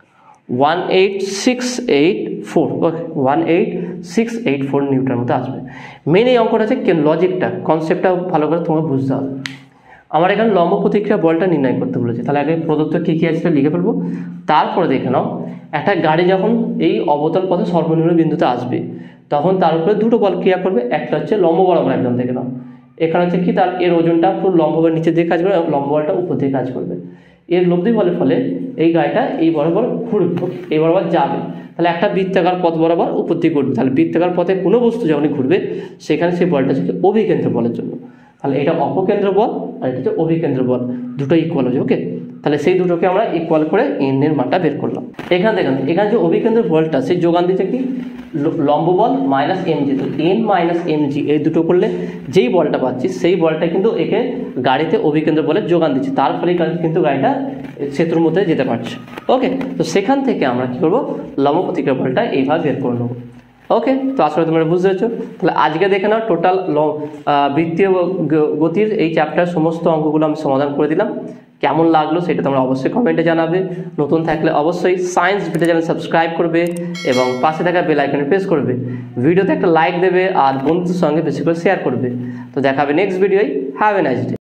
18684, ওকে, 18684 নিউটনের মতো আসবে। মেন এই অঙ্কটা আছে লজিকটা, কনসেপ্টটা ভালো করে তোমাকে বুঝতে হবে। আমার এখানে লম্ব প্রতিক্রিয়া বলটা নির্ণয় করতে বলেছে, তাহলে আগে প্রদত্ত কী কী আছে সেটা লিখে ফেলবো। তারপরে দেখে নাও, একটা গাড়ি যখন এই অবতল পথে সর্বনিম্ন বিন্দুতে আসবে তখন তার উপরে দুটো বল ক্রিয়া করবে, একটা হচ্ছে লম্ব বরাবর একদম দেখে নাও, এখানে হচ্ছে কি তার এর ওজনটা পুরো লম্ব বলের নিচে দিয়ে কাজ করবে এবং লম্ব বলটা উপর দিয়ে কাজ করবে। এর লব্ধি বলের ফলে এই গাড়িটা এই বরাবর ঘুরবে, এই বরাবর যাবে, তাহলে একটা বৃত্তাকার পথ বরাবর উপর দিকে ঘুরবে, তাহলে বৃত্তাকার পথে কোনো বস্তু যখনই ঘুরবে সেখানে সেই বলটা হচ্ছে অভিকেন্দ্র বলের জন্য। তাহলে এটা অপকেন্দ্র বল আর এটা হচ্ছে অভিকেন্দ্র বল, দুটো ইকুয়াল হচ্ছে। ওকে, তাহলে সেই দুটোকে আমরা ইকুয়াল করে এন এর মানটা বের করলাম। এখানে দেখেন এখানে যে অভিকেন্দ্র বলটা সেই যোগান দিচ্ছে কি লম্ব বল মাইনাস এমজি, তো এন মাইনাস এমজি এই দুটো করলে যেই বলটা পাচ্ছি সেই বলটা কিন্তু একে গাড়িতে অভিকেন্দ্র বলে যোগান দিচ্ছে, তার ফলে কিন্তু গাড়িটা সেতুর মধ্যে যেতে পারছে। ওকে, তো সেখান থেকে আমরা কি করবো লম্ব প্রতিক্রিয়া বলটা এইভাবে বের করে নেবো। ওকে, তো আসলে তোমরা বুঝতে পেরেছো। তাহলে আজকে দেখে নাও টোটাল বৃত্তীয় গতির এই চ্যাপ্টার সমস্ত অঙ্কগুলো আমি সমাধান করে দিলাম। কেমন লাগলো সেটা তোমরা অবশ্যই কমেন্টে জানাবে। নতুন থাকলে অবশ্যই সায়েন্স ভিডিও চ্যানেল সাবস্ক্রাইব করবে এবং পাশে থাকা বেল আইকনে প্রেস করবে। ভিডিওতে একটা লাইক দেবে আর বন্ধুদের সঙ্গে বেশি করে শেয়ার করবে। তো দেখা হবে নেক্সট ভিডিওয়। Have a nice day.